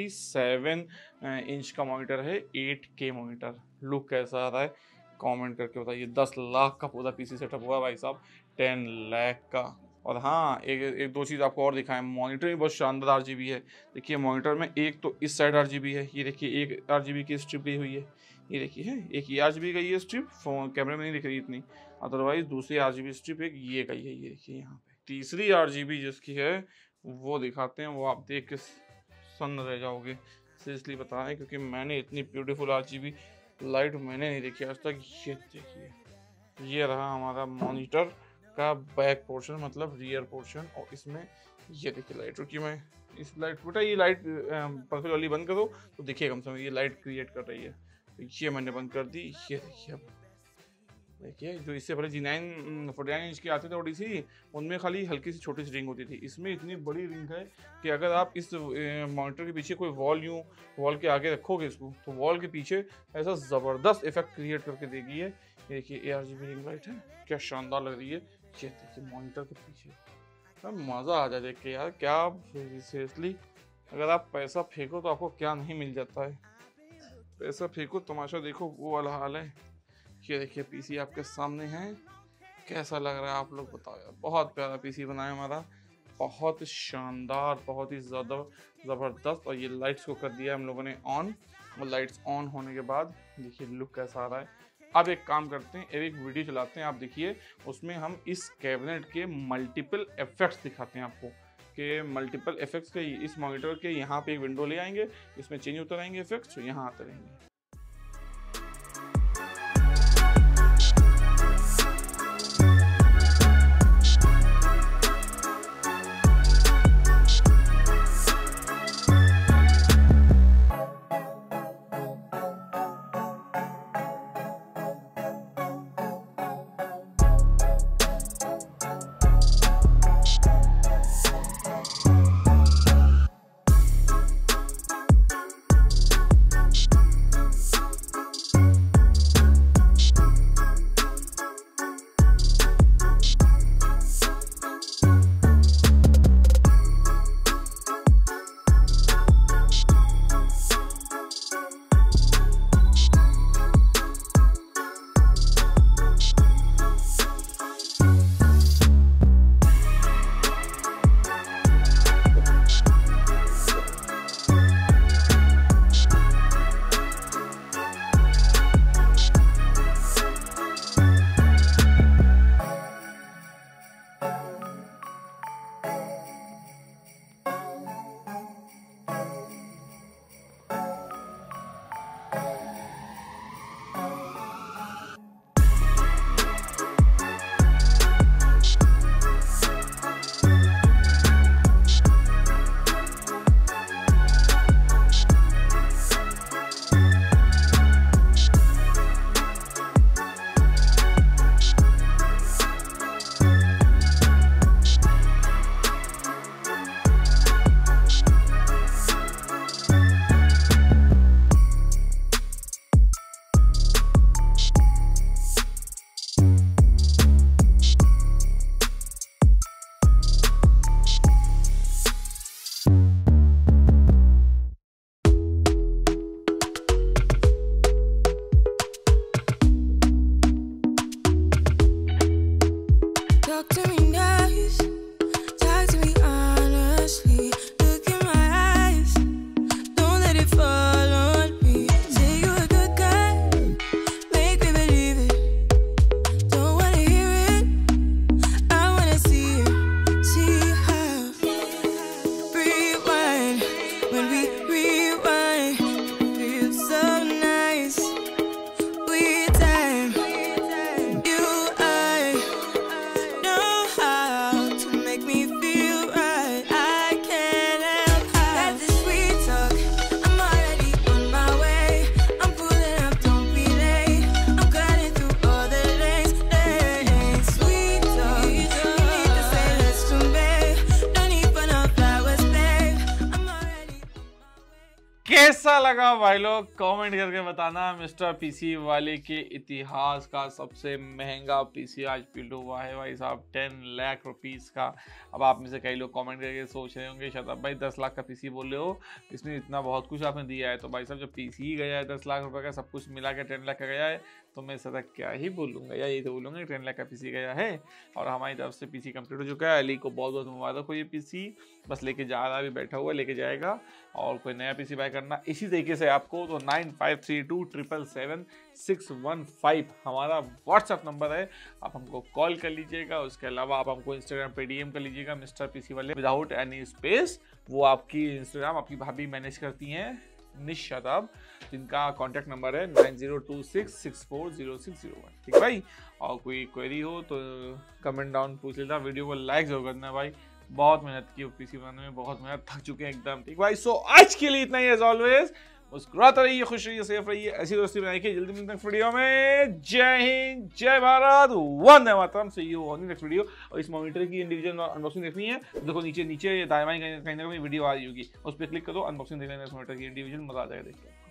57 इंच का मॉनिटर है, 8K मॉनिटर। लुक कैसा आ रहा है कमेंट करके बताइए। 10 लाख का पूरा पीसी सेटअप हुआ भाई साहब, 10 लाख का। और हाँ एक दो चीज़ आपको और दिखाएं, मॉनिटर में बहुत शानदार RGB है। देखिए मॉनिटर में एक तो इस साइड RGB है, ये देखिए एक RGB की स्ट्रिप गई हुई है, ये देखिए है एक ये RGB गई है स्ट्रिप, फोन कैमरे में नहीं दिख रही इतनी, अदरवाइज दूसरी RGB स्ट्रिप एक ये गई है, ये देखिए यहाँ पे। तीसरी RGB जिसकी है वो दिखाते हैं, वो आप देख के सन्न रह जाओगे। सीरियसली बता रहे हैं क्योंकि मैंने इतनी ब्यूटीफुल RGB लाइट मैंने नहीं देखी आज तक। ये देखिए, ये रहा हमारा मॉनिटर का बैक पोर्शन मतलब रियर पोर्शन। और इसमें ये देखिए लाइट, रुकी मैं इस लाइट बेटा ये लाइट परफेक्ट वाली बंद करो तो देखिए कम से कम ये लाइट क्रिएट कर रही है। ये मैंने बंद कर दी। ये देखिए, अब देखिए जो इससे पहले G9 49 इंच के आते थे OTC, उनमें खाली हल्की सी छोटी सी रिंग होती थी। इसमें इतनी बड़ी रिंग है कि अगर आप इस मॉनिटर के पीछे कोई वॉल के आगे रखोगे इसको तो वॉल के पीछे ऐसा ज़बरदस्त इफेक्ट क्रिएट करके देगी। ये देखिए ARGB रिंग लाइट है, क्या शानदार लग रही है। ये देखिए मॉनिटर के पीछे, अब मज़ा आ जाए देख के यार। क्या सीरियसली अगर आप पैसा फेंको तो आपको क्या नहीं मिल जाता है। पैसा फेंको तमाशा देखो, वो वाला हाल है। ये देखिए पीसी आपके सामने है, कैसा लग रहा है आप लोग बताओ यार। बहुत प्यारा पीसी बनाया हमारा, बहुत शानदार, बहुत ही ज़्यादा ज़बरदस्त। और ये लाइट्स को कर दिया हम लोगों ने ऑन, और लाइट्स ऑन होने के बाद देखिए लुक कैसा आ रहा है। अब एक काम करते हैं, एक वीडियो चलाते हैं, आप देखिए उसमें हम इस कैबिनेट के मल्टीपल इफेक्ट्स दिखाते हैं आपको कि मल्टीपल इफेक्ट्स के इस मॉनिटर के यहाँ पे एक विंडो ले आएंगे, इसमें चेंज होते रहेंगे इफेक्ट्स, तो यहाँ आते रहेंगे। कैसा लगा भाई लोग कमेंट करके बताना। मिस्टर पीसी वाले के इतिहास का सबसे महंगा पीसी आज बिल्ड हुआ है भाई साहब, 10 लाख रुपीस का। अब आप में से कई लोग कमेंट करके सोच रहे होंगे शताब भाई 10 लाख का पीसी बोल रहे हो, इसमें इतना बहुत कुछ आपने दिया है। तो भाई साहब जब पीसी गया है 10 लाख रुपए का, सब कुछ मिला के 10 लाख का गया है, तो मैं सदा क्या ही बोलूँगा, या यही तो बोलूँगा 10 लाख का पीसी गया है। और हमारी तरफ से पीसी कंप्लीट हो चुका है। अली को बहुत बहुत मुबारक हो, ये पीसी बस लेके जा रहा, अभी बैठा हुआ लेके जाएगा। और कोई नया पीसी बाय करना इसी तरीके से आपको तो 9532777615 हमारा व्हाट्सएप नंबर है, आप हमको कॉल कर लीजिएगा। उसके अलावा आप हमको इंस्टाग्राम पे डीएम कर लीजिएगा मिस्टर पीसी वाले विदाउट एनी स्पेस। वो आपकी इंस्टाग्राम आपकी भाभी मैनेज करती हैं निशादाब, जिनका कॉन्टैक्ट नंबर है 9026640601। ठीक है भाई, और कोई क्वेरी हो तो कमेंट डाउन पूछ लेना। वीडियो को लाइक जरूर करना भाई, बहुत मेहनत की पीसी बनाने में, बहुत मेहनत, थक चुके हैं एकदम। ठीक भाई, सो आज के लिए इतना ही। एज ऑलवेज मुस्कुराते रहिए, खुश रहिए, सेफ रहिए, ऐसी दोस्ती बनाइए। जल्दी मिलते हैं नेक्स्ट वीडियो में। जय हिंद, जय Bharat, Vande Mataram. See you on next video. और इस मॉनिटर की इंडिविजुअल अनबॉक्सिंग देखनी है, देखो नीचे नीचे दाएं बाएं कहीं ना कहीं वीडियो आ रही होगी, उस पर क्लिक करो, अनबॉक्सिंग देखना है इस मॉनिटर की इंडिविजुअल, मजा आ जाएगा देख के।